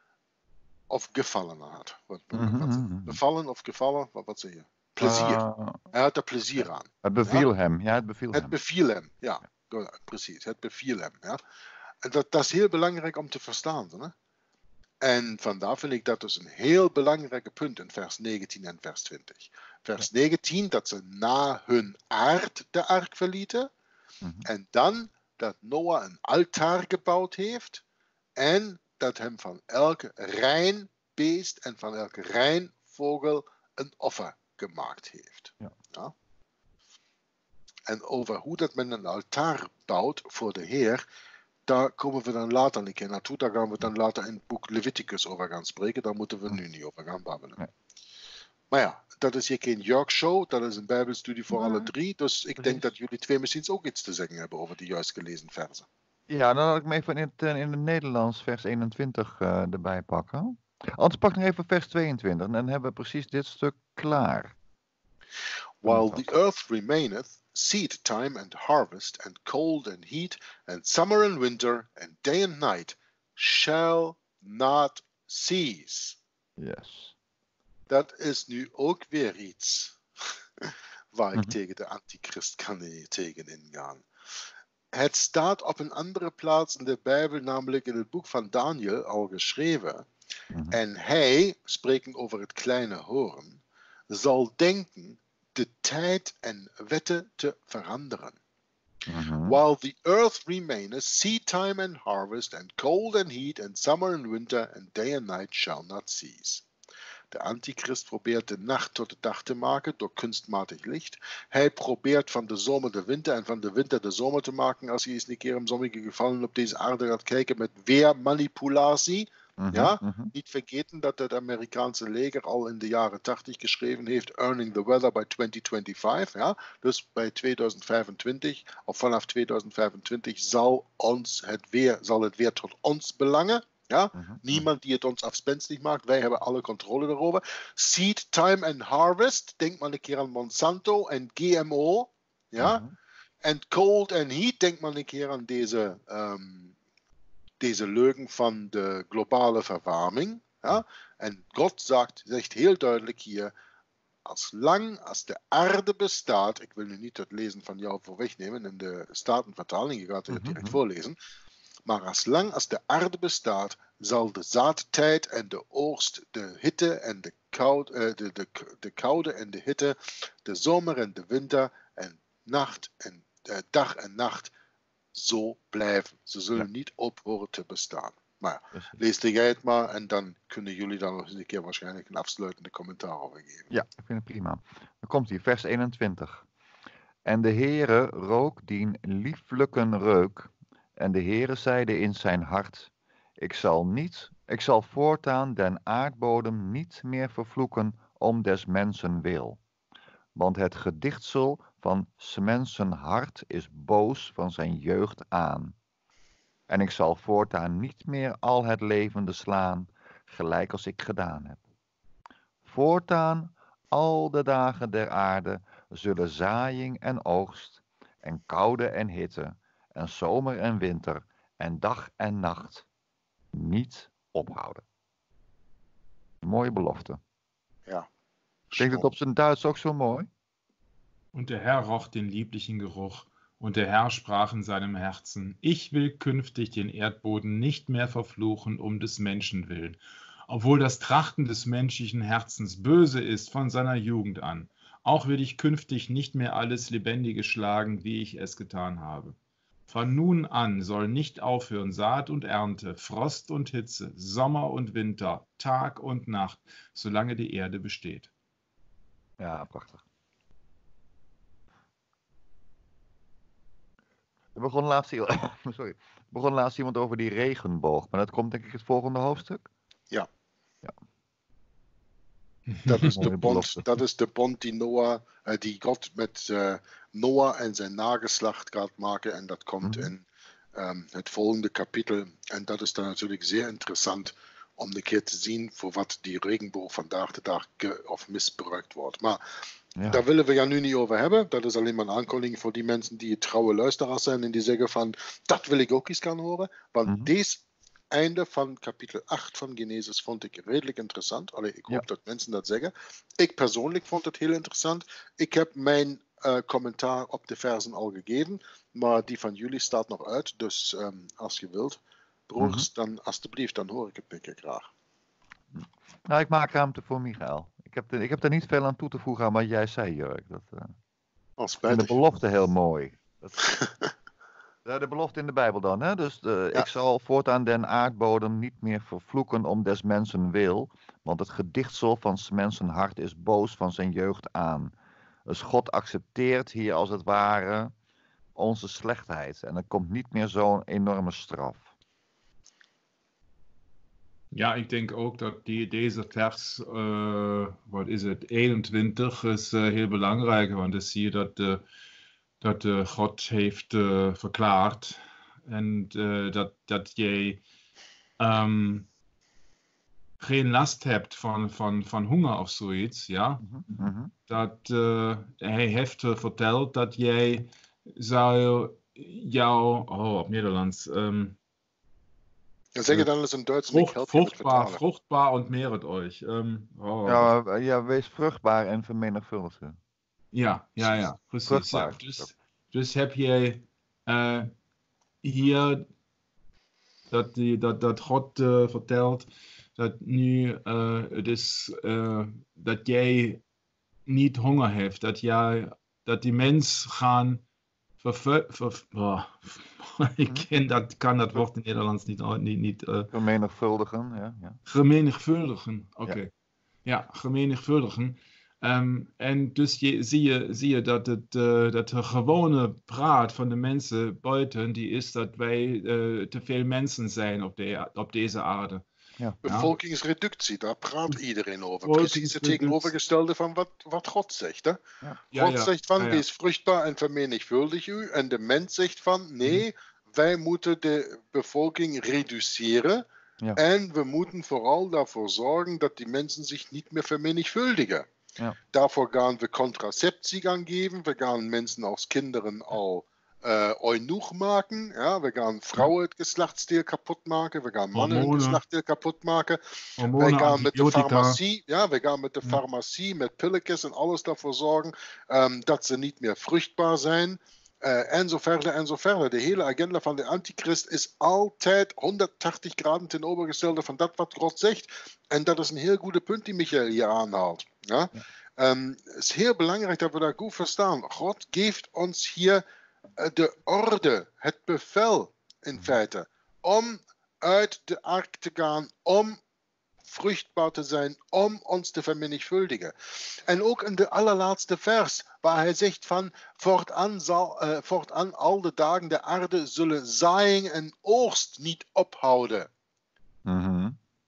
Of gevallen aan had. Bevallen of gevallen, wat zeg je? Plezier. Hij had er plezier aan. Het beviel hem. Ja, het beviel hem. Het beviel hem, ja. Precies, het beviel hem. Ja. En dat is heel belangrijk om te verstaan. Hè? En vandaar vind ik dat dus een heel belangrijke punt in vers 19 en vers 20. Vers 19, dat ze na hun aard de ark verlieten. En dan dat Noah een altaar gebouwd heeft. En dat hem van elke rein beest en van elke rein vogel een offer gemaakt heeft. Ja? En over hoe dat men een altaar bouwt voor de Heer, daar komen we dan later een keer naartoe. Daar gaan we dan later in het boek Leviticus over gaan spreken. Daar moeten we nu niet over gaan babbelen. Nee. Maar ja, dat is hier geen Jörg-show. Dat is een Bijbelstudie voor alle drie. Dus ik denk dat jullie twee misschien ook iets te zeggen hebben over die juist gelezen versen. Ja, dan had ik me even in het Nederlands vers 21 erbij pakken. Anders pak nog even vers 22. En dan hebben we precies dit stuk klaar. While the earth remaineth, seed time and harvest, and cold and heat, and summer and winter, and day and night, shall not cease. Yes. Dat is nu ook weer iets waar ik tegen de antichrist kan tegen ingaan. Het staat op een andere plaats in de Bijbel, namelijk in het boek van Daniel, al geschreven. En hij, spreken over het kleine hoorn, zal denken de tijd en wetten te veranderen. While the earth remaineth, seed time and harvest, and cold and heat, and summer and winter, and day and night shall not cease. De antichrist probeert de nacht tot de dag te maken door kunstmatig licht. Hij probeert van de zomer de winter en van de winter de zomer te maken. Als hij eens een keer in sommige gevallen op deze aarde gaat kijken met weermanipulatie. Niet vergeten dat het Amerikaanse leger al in de jaren 80 geschreven heeft Earning the Weather by 2025. Ja? Dus bij 2025 of vanaf 2025 zal het weer tot ons belangen. Ja? Niemand die het ons afspenstig maakt. Wij hebben alle controle daarover. Seed time and harvest. Denk maar een keer aan Monsanto en GMO. Ja? En cold and heat. Denk maar een keer aan deze leugen van de globale verwarming. Ja? En God zegt heel duidelijk hier, als lang als de aarde bestaat, ik wil nu niet het lezen van jou voor wegnemen in de Statenvertaling, je gaat het direct voorlezen, maar als lang als de aarde bestaat, zal de zaadtijd en de oogst, de hitte en de koude en de hitte, de zomer en de winter en nacht en dag en nacht zo blijven. Ze zullen niet ophoren te bestaan. Maar lees jij het maar en dan kunnen jullie dan nog eens een keer waarschijnlijk een afsluitende commentaar over geven. Ja, ik vind het prima. Dan komt hier, vers 21. En de Heere rook dien lieflijken reuk, en de Heere zeide in zijn hart, ik zal voortaan den aardbodem niet meer vervloeken om des mensen wil. Want het gedichtsel van 's mensen hart is boos van zijn jeugd aan. En ik zal voortaan niet meer al het levende slaan, gelijk als ik gedaan heb. Voortaan al de dagen der aarde zullen zaaiing en oogst, en koude en hitte, en zomer en winter, en dag en nacht niet ophouden. Mooie belofte. Ja. Klinkt het op zijn Duits ook zo mooi? Und der Herr roch den lieblichen Geruch, und der Herr sprach in seinem Herzen, ich will künftig den Erdboden nicht mehr verfluchen um des Menschen willen, obwohl das Trachten des menschlichen Herzens böse ist von seiner Jugend an. Auch will ich künftig nicht mehr alles Lebendige schlagen, wie ich es getan habe. Von nun an soll nicht aufhören Saat und Ernte, Frost und Hitze, Sommer und Winter, Tag und Nacht, solange die Erde besteht. Ja, prachtig. Er begon laatst, sorry. Er begon laatst iemand over die regenboog, maar dat komt denk ik het volgende hoofdstuk. Ja. Ja. Dat is Mooie de belofte. bond, dat is de bond die God met Noah en zijn nageslacht gaat maken. En dat komt in het volgende kapitel. En dat is dan natuurlijk zeer interessant om een keer te zien voor wat die regenboog vandaag de dag of misbruikt wordt. Maar daar willen we ja nu niet over hebben. Dat is alleen maar een aankondiging voor die mensen die trouwe luisteraars zijn en die zeggen van, dat wil ik ook eens gaan horen. Want deze einde van kapitel 8 van Genesis vond ik redelijk interessant. Allee, ik hoop dat mensen dat zeggen. Ik persoonlijk vond het heel interessant. Ik heb mijn commentaar op de versen al gegeven, maar die van jullie staat nog uit. Dus als je wilt, broers, dan alstublieft, dan hoor ik het een keer graag. Nou, ik maak ruimte voor Michael. Ik heb er niet veel aan toe te voegen aan wat jij zei, Jurk. Ik vind de belofte heel mooi. De belofte in de Bijbel dan, hè? Dus ik zal voortaan den aardbodem niet meer vervloeken om des mensen wil, want het gedichtsel van 's mensen hart is boos van zijn jeugd aan. Dus God accepteert hier als het ware onze slechtheid en er komt niet meer zo'n enorme straf. Ja, ik denk ook dat deze vers, wat is het, 21 is heel belangrijk, want dan zie je dat God heeft verklaard en dat jij geen last hebt van honger of zoiets, ja. Dat hij heeft verteld dat jij zou op Nederlands... Dan zeg je dan eens in Duits. Fruchtbaar und mehret euch. Ja, wees vruchtbaar en vermenigvuldigen. Ja, precies. Ja. Dus heb jij hier dat God vertelt dat nu dat jij niet honger hebt, dat die mens gaan ik kan dat woord in Nederlands niet vermenigvuldigen, ja. Vermenigvuldigen, oké. Ja, vermenigvuldigen. En dus zie je dat de gewone praat van de mensen buiten, die is dat wij te veel mensen zijn op deze aarde. Ja. Bevolkingsreductie, daar praat iedereen over. Precies het tegenovergestelde van wat God zegt. Hè? Ja. God zegt van, wees vruchtbaar en vermenigvuldig u. En de mens zegt van, nee, wij moeten de bevolking reduceren. Ja. En we moeten vooral daarvoor zorgen dat die mensen zich niet meer vermenigvuldigen. Ja. Daarvoor gaan we contraceptie gaan geven. We gaan mensen als kinderen al eunuch maken. Ja? We gaan vrouwen het geslachtsdeel kapot maken. We gaan mannen het geslachtsdeel kapot maken. Wij gaan met de farmacie, we gaan met de farmacie, met pilletjes en alles daarvoor zorgen dat ze niet meer vruchtbaar zijn. En zo verder en zo verder. De hele agenda van de antichrist is altijd 180 graden ten overgestelde van dat wat God zegt. En dat is een heel goede punt die Michael hier aanhaalt. Ja? Het is heel belangrijk dat we dat goed verstaan. God geeft ons hier de orde, het bevel in feite, om uit de ark te gaan, om vruchtbaar te zijn, om ons te vermenigvuldigen. En ook in de allerlaatste vers, waar hij zegt van, voortaan al de dagen de aarde zullen zaaiing en oogst niet ophouden.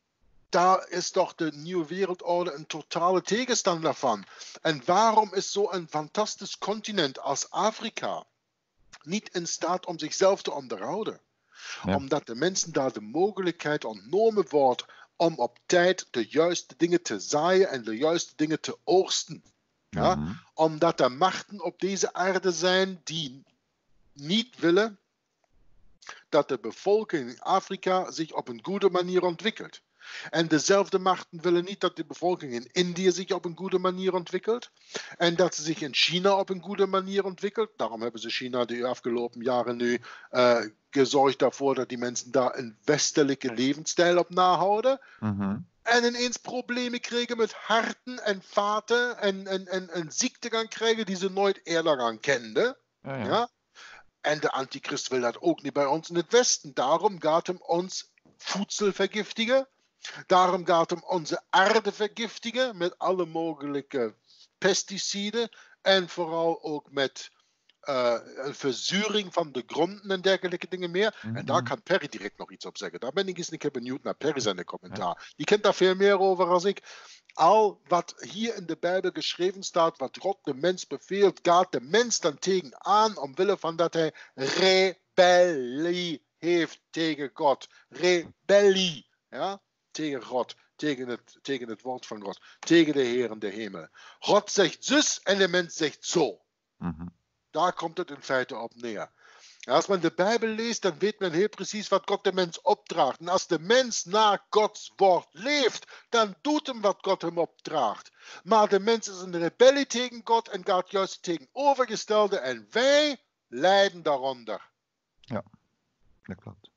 Daar is toch de nieuwe wereldorde een totale tegenstander van. En waarom is zo'n fantastisch continent als Afrika niet in staat om zichzelf te onderhouden? Ja. Omdat de mensen daar de mogelijkheid ontnomen wordt om op tijd de juiste dingen te zaaien en de juiste dingen te oogsten. Ja? Mhm. Omdat er machten op deze aarde zijn die niet willen dat de bevolking in Afrika zich op een goede manier ontwikkelt. En dezelfde machten willen niet dat de bevolking in Indië zich op een goede manier ontwikkelt. En dat ze zich in China op een goede manier ontwikkelt. Daarom hebben ze China de afgelopen jaren nu gezorgd daarvoor dat die mensen daar een westelijke levensstijl op nahouden. Mhm. En ineens problemen kregen met harten en vaten en ziekten gaan krijgen die ze nooit eerder aan kenden. Ja, ja. Ja? En de antichrist wil dat ook niet bij ons in het Westen. Daarom gaat hem ons voedsel vergiftigen. Daarom gaat hem onze aarde vergiftigen met alle mogelijke pesticiden. En vooral ook met een verzuring van de gronden en dergelijke dingen meer. En daar kan Perry direct nog iets op zeggen. Daar ben ik eens een keer benieuwd naar Perry zijn commentaar. Die kent daar veel meer over als ik. Al wat hier in de Bijbel geschreven staat, wat God de mens beveelt, gaat de mens dan tegen aan, omwille van dat hij rebellie heeft tegen God. Rebellie, ja? Tegen God, tegen het woord van God, tegen de Heer in de hemel. God zegt zus en de mens zegt zo. Mhm. Daar komt het in feite op neer. Als men de Bijbel leest, dan weet men heel precies wat God de mens opdraagt. En als de mens naar Gods woord leeft, dan doet hem wat God hem opdraagt. Maar de mens is een rebellie tegen God en gaat juist het tegenovergestelde. En wij lijden daaronder. Ja, dat klopt.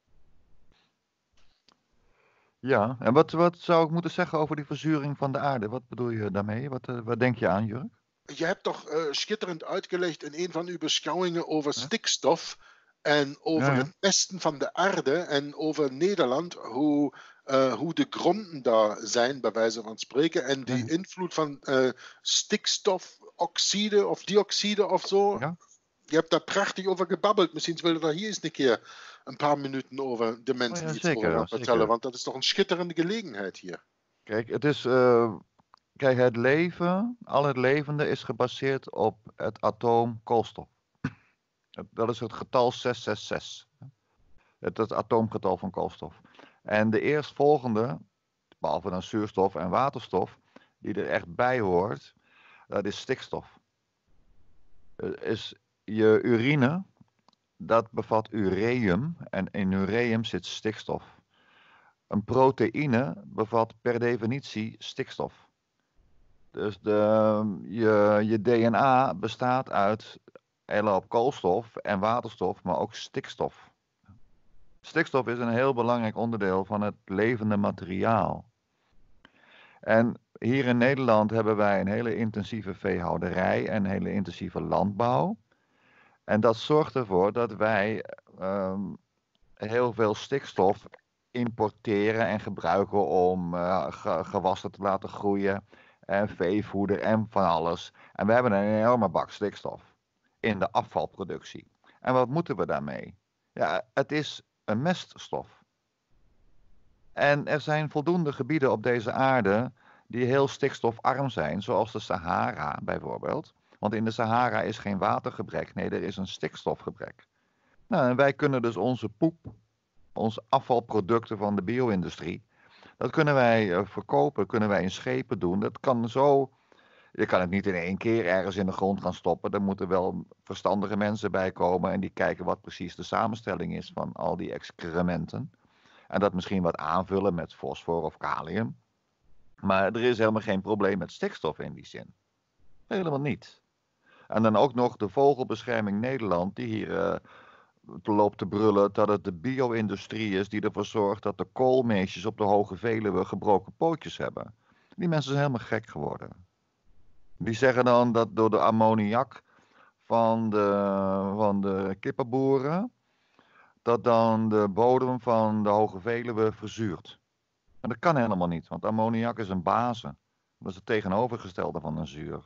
Ja, en wat zou ik moeten zeggen over die verzuring van de aarde? Wat bedoel je daarmee? Wat denk je aan, Jurk? Je hebt toch schitterend uitgelegd in een van uw beschouwingen over Ja. stikstof en over Ja, ja. het pesten van de aarde en over Nederland, hoe de gronden daar zijn, bij wijze van spreken, en die Ja. invloed van stikstofoxide of dioxide of zo. Ja. Je hebt daar prachtig over gebabbeld. Misschien willen we daar hier eens een keer een paar minuten over de mensen ja, iets zeker, over gaan vertellen, zeker. want dat is toch een schitterende gelegenheid hier. Kijk, het is, kijk, het leven, al het levende is gebaseerd op het atoom koolstof. Dat is het getal 666. Het atoomgetal van koolstof. En de eerstvolgende, behalve dan zuurstof en waterstof, die er echt bij hoort, dat is stikstof. Is je urine, dat bevat ureum en in ureum zit stikstof. Een proteïne bevat per definitie stikstof. Dus je DNA bestaat uit een hele hoop koolstof en waterstof, maar ook stikstof. Stikstof is een heel belangrijk onderdeel van het levende materiaal. En hier in Nederland hebben wij een hele intensieve veehouderij en een hele intensieve landbouw. En dat zorgt ervoor dat wij heel veel stikstof importeren en gebruiken om gewassen te laten groeien. En veevoeder en van alles. En we hebben een enorme bak stikstof in de afvalproductie. En wat moeten we daarmee? Ja, het is een meststof. En er zijn voldoende gebieden op deze aarde die heel stikstofarm zijn, zoals de Sahara bijvoorbeeld. Want in de Sahara is geen watergebrek, nee, er is een stikstofgebrek. Nou, en wij kunnen dus onze poep, onze afvalproducten van de bio-industrie, dat kunnen wij verkopen, kunnen wij in schepen doen. Dat kan zo, je kan het niet in één keer ergens in de grond gaan stoppen. Er moeten wel verstandige mensen bij komen en die kijken wat precies de samenstelling is van al die excrementen. En dat misschien wat aanvullen met fosfor of kalium. Maar er is helemaal geen probleem met stikstof in die zin. Helemaal niet. En dan ook nog de Vogelbescherming Nederland, die hier loopt te brullen dat het de bio-industrie is die ervoor zorgt dat de koolmeesjes op de Hoge Veluwe gebroken pootjes hebben. Die mensen zijn helemaal gek geworden. Die zeggen dan dat door de ammoniak van de kippenboeren, dat dan de bodem van de Hoge Veluwe verzuurt. Maar dat kan helemaal niet, want ammoniak is een base. Dat is het tegenovergestelde van een zuur.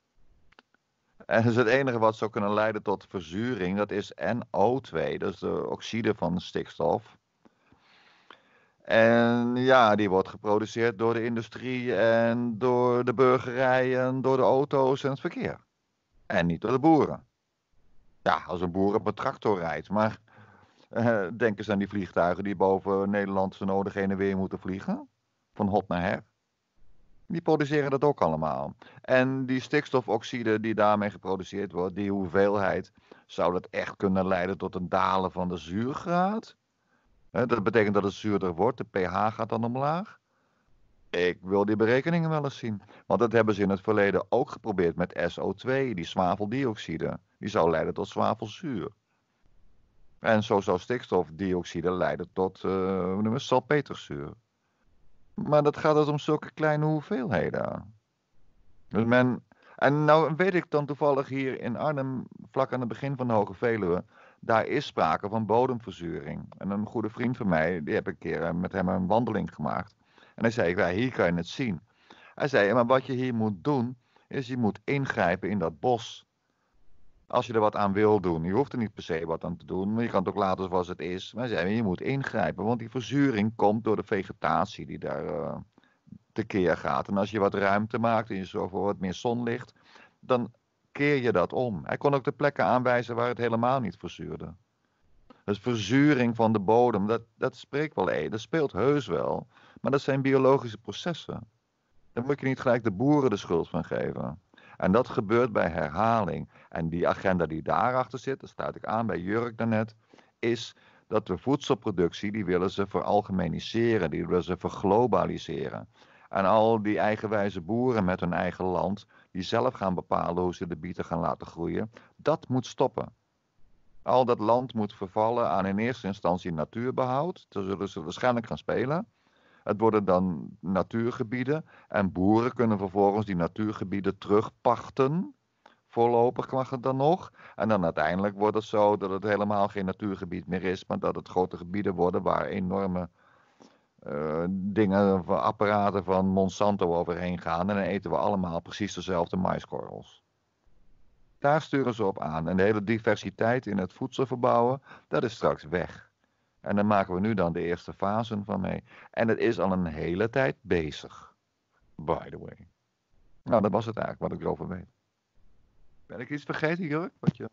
En dus het enige wat zou kunnen leiden tot verzuring, dat is NO2, dat is de oxide van stikstof. En ja, die wordt geproduceerd door de industrie en door de burgerij en door de auto's en het verkeer. En niet door de boeren. Ja, als een boer op een tractor rijdt. Maar denk eens aan die vliegtuigen die boven Nederland zo nodig heen en weer moeten vliegen. Van hot naar her. Die produceren dat ook allemaal. En die stikstofoxide die daarmee geproduceerd wordt, die hoeveelheid, zou dat echt kunnen leiden tot een dalen van de zuurgraad? Dat betekent dat het zuurder wordt, de pH gaat dan omlaag. Ik wil die berekeningen wel eens zien. Want dat hebben ze in het verleden ook geprobeerd met SO2, die zwaveldioxide. Die zou leiden tot zwavelzuur. En zo zou stikstofdioxide leiden tot salpeterzuur. Maar dat gaat dus om zulke kleine hoeveelheden. Dus en nou weet ik dan toevallig hier in Arnhem, vlak aan het begin van de Hoge Veluwe, daar is sprake van bodemverzuring. En een goede vriend van mij, die heb ik een keer met hem een wandeling gemaakt. En hij zei, ja, hier kan je het zien. Hij zei, maar wat je hier moet doen, is je moet ingrijpen in dat bos. Als je er wat aan wil doen. Je hoeft er niet per se wat aan te doen, maar je kan het ook laten zoals het is. Maar hij zei, je moet ingrijpen, want die verzuring komt door de vegetatie die daar tekeer gaat. En als je wat ruimte maakt en je zorgt voor wat meer zonlicht, dan keer je dat om. Hij kon ook de plekken aanwijzen waar het helemaal niet verzuurde. Dus verzuring van de bodem, dat spreekt wel dat speelt heus wel. Maar dat zijn biologische processen. Daar moet je niet gelijk de boeren de schuld van geven. En dat gebeurt bij herhaling. En die agenda die daarachter zit, daar sluit ik aan bij Jurk daarnet, is dat de voedselproductie, die willen ze veralgemeniseren, die willen ze verglobaliseren. En al die eigenwijze boeren met hun eigen land, die zelf gaan bepalen hoe ze de bieten gaan laten groeien, dat moet stoppen. Al dat land moet vervallen aan in eerste instantie natuurbehoud. Daar zullen ze waarschijnlijk gaan spelen. Het worden dan natuurgebieden en boeren kunnen vervolgens die natuurgebieden terugpachten. Voorlopig mag het dan nog. En dan uiteindelijk wordt het zo dat het helemaal geen natuurgebied meer is, maar dat het grote gebieden worden waar enorme dingen, apparaten van Monsanto overheen gaan. En dan eten we allemaal precies dezelfde maiskorrels. Daar sturen ze op aan. En de hele diversiteit in het voedsel verbouwen, dat is straks weg. En daar maken we nu dan de eerste fasen van mee. En het is al een hele tijd bezig. By the way. Nou, dat was het eigenlijk wat ik erover weet. Ben ik iets vergeten, Jurk?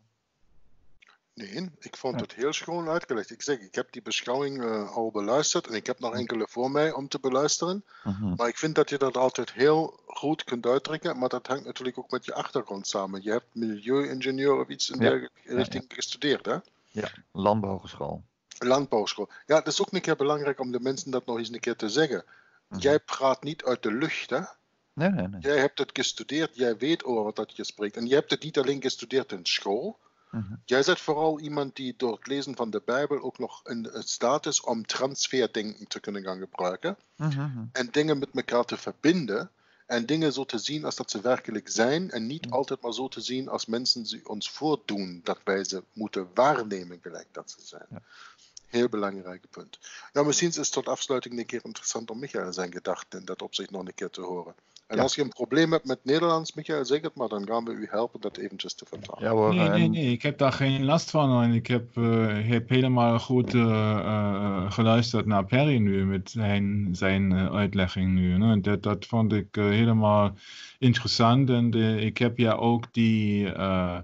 Nee, ik vond het heel schoon uitgelegd. Ik zeg, ik heb die beschouwing al beluisterd en ik heb nog enkele voor mij om te beluisteren. Maar ik vind dat je dat altijd heel goed kunt uitdrukken, maar dat hangt natuurlijk ook met je achtergrond samen. Je hebt milieuingenieur of iets in dergelijke richting gestudeerd, hè? Ja, landbouwhogeschool. Landbouwschool. Ja, dat is ook een keer belangrijk om de mensen dat nog eens een keer te zeggen. Jij praat niet uit de lucht, hè? Nee. Jij hebt het gestudeerd, jij weet over wat dat je spreekt. En je hebt het niet alleen gestudeerd in school. Jij bent vooral iemand die door het lezen van de Bijbel ook nog in staat is om transferdenken te kunnen gaan gebruiken. En dingen met elkaar te verbinden. En dingen zo te zien als dat ze werkelijk zijn. En niet altijd maar zo te zien als mensen ze ons voordoen. Dat wij ze moeten waarnemen gelijk dat ze zijn. Ja. Heel belangrijk punt. Nou, misschien is het tot afsluiting een keer interessant om Michael zijn gedachten in dat opzicht nog een keer te horen. En als je een probleem hebt met Nederlands, Michael, zeg het maar, dan gaan we u helpen dat eventjes te vertalen. Ja, hoor, nee, ik heb daar geen last van. En ik heb helemaal goed geluisterd naar Perry nu met zijn uitlegging nu. Ne? Dat vond ik helemaal interessant. En ik heb ja ook die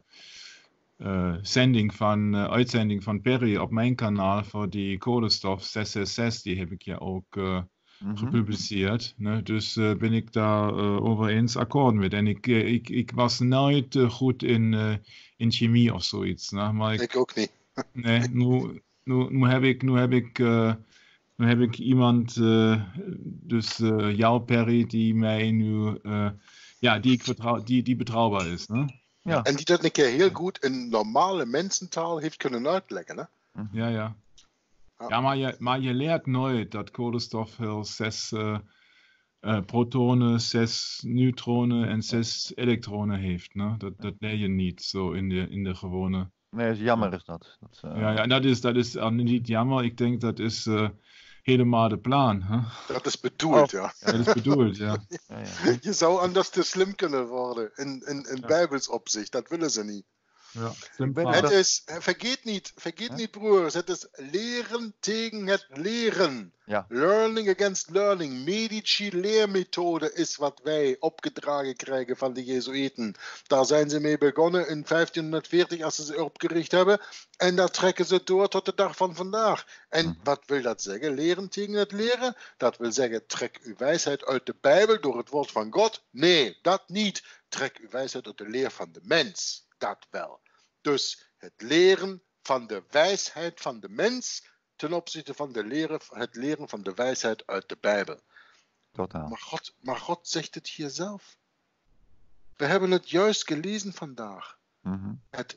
uitzending van Perry op mijn kanaal voor die koolstof 666, die heb ik ja ook gepubliceerd. Ne? Dus ben ik daar over eens akkoord met. En ik was nooit goed in chemie of zoiets. Ne? Maar ik ook niet. Nee, nu heb ik iemand, dus jou Perry, die mij nu, die ik vertrouw, die betrouwbaar is. Ne? Ja. En die dat een keer heel goed in normale mensentaal heeft kunnen uitleggen. Hè? Ja. Ja, maar je leert nooit dat koolstof 6 protonen, 6 neutronen en 6 elektronen heeft. Ne? Dat leer je niet zo in de gewone... Nee, is jammer is dat. Ja, dat is niet jammer. Ik denk dat is helemaal de plan. Hè? Dat is bedoeld, ja. Dat is bedoeld, ja. Je zou anders te slim kunnen worden in Bijbels opzicht. Dat willen ze niet. Ja, Ik weet Het dat- is, vergeet niet broers, het is leren tegen het leren. Ja. Learning against learning. Medici leermethode is wat wij opgedragen krijgen van de Jezuïeten. Daar zijn ze mee begonnen in 1540 als ze ze opgericht hebben. En daar trekken ze door tot de dag van vandaag. En wat wil dat zeggen? Leren tegen het leren? Dat wil zeggen, trek uw wijsheid uit de Bijbel door het woord van God? Nee, dat niet. Trek uw wijsheid uit de leer van de mens. Dat wel. Dus het leren van de wijsheid van de mens ten opzichte van het leren van de wijsheid uit de Bijbel. Totaal. Maar God zegt het hier zelf. We hebben het juist gelezen vandaag. Mhm.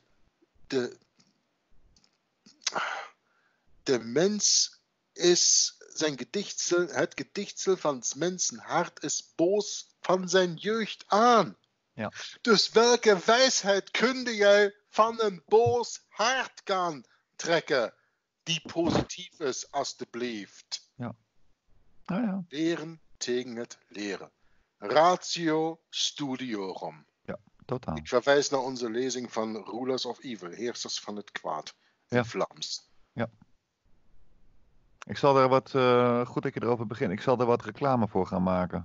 De mens is zijn gedichtsel, het gedichtsel van het mensenhart is boos van zijn jeugd aan. Ja. Dus welke wijsheid kun jij van een boos hart gaan trekken die positief is, alstublieft? Nou ja, Leren tegen het leren. Ratio studiorum. totaal. Ik verwijs naar onze lezing van Rulers of Evil, heersers van het kwaad, in Ja. Vlaams. Ik zal er wat, goed dat je erover begint, ik zal er wat reclame voor gaan maken.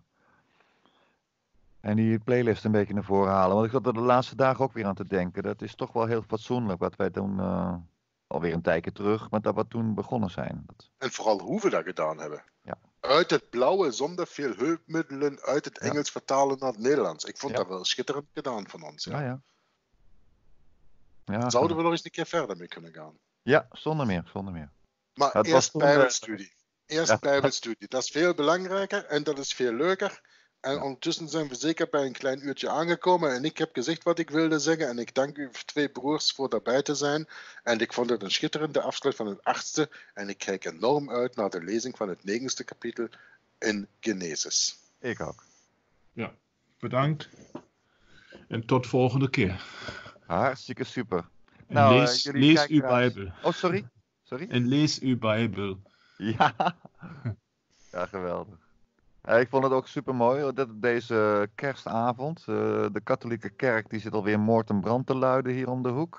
En die playlist een beetje naar voren halen. Want ik zat er de laatste dagen ook weer aan te denken. Dat is toch wel heel fatsoenlijk wat wij toen, alweer een tijdje terug, met dat we toen begonnen zijn. En vooral hoe we dat gedaan hebben. Ja. Uit het blauwe, zonder veel hulpmiddelen, uit het Ja. Engels vertalen naar het Nederlands. Ik vond Ja. dat wel schitterend gedaan van ons. Ja. Ja. Ja, Zouden we nog eens een keer verder mee kunnen gaan. ja, zonder meer. Maar Het was eerst toen, Bijbelstudie. ja. Bijbelstudie. Dat is veel belangrijker en dat is veel leuker. En Ja. ondertussen zijn we zeker bij een klein uurtje aangekomen. En ik heb gezegd wat ik wilde zeggen. En ik dank u twee broers voor daarbij te zijn. En ik vond het een schitterende afsluit van het 8e. En ik kijk enorm uit naar de lezing van het 9e kapitel in Genesis. Ik ook. Ja, bedankt. En tot volgende keer. Hartstikke super. En Nou, lees jullie uw kijkeraars- Bijbel. Oh, sorry? Sorry? En lees uw Bijbel. Ja. Ja, geweldig. Ik vond het ook super mooi dat deze kerstavond, de katholieke kerk die zit alweer moord en brand te luiden hier om de hoek.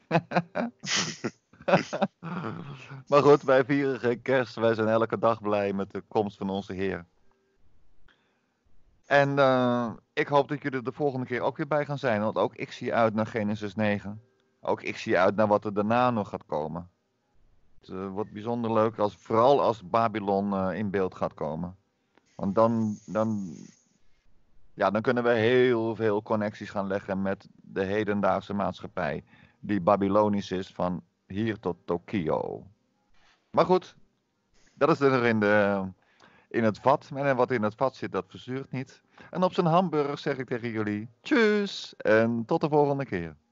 Maar goed, wij vieren geen kerst. Wij zijn elke dag blij met de komst van onze Heer. En ik hoop dat jullie er de volgende keer ook weer bij gaan zijn. Want ook ik zie uit naar Genesis 9. Ook ik zie uit naar wat er daarna nog gaat komen. Het wordt bijzonder leuk, vooral als Babylon in beeld gaat komen. Want dan kunnen we heel veel connecties gaan leggen met de hedendaagse maatschappij. Die Babylonisch is van hier tot Tokio. Maar goed, dat is er nog in het vat. En wat in het vat zit, dat verzuurt niet. En op zijn hamburger zeg ik tegen jullie, tjus en tot de volgende keer.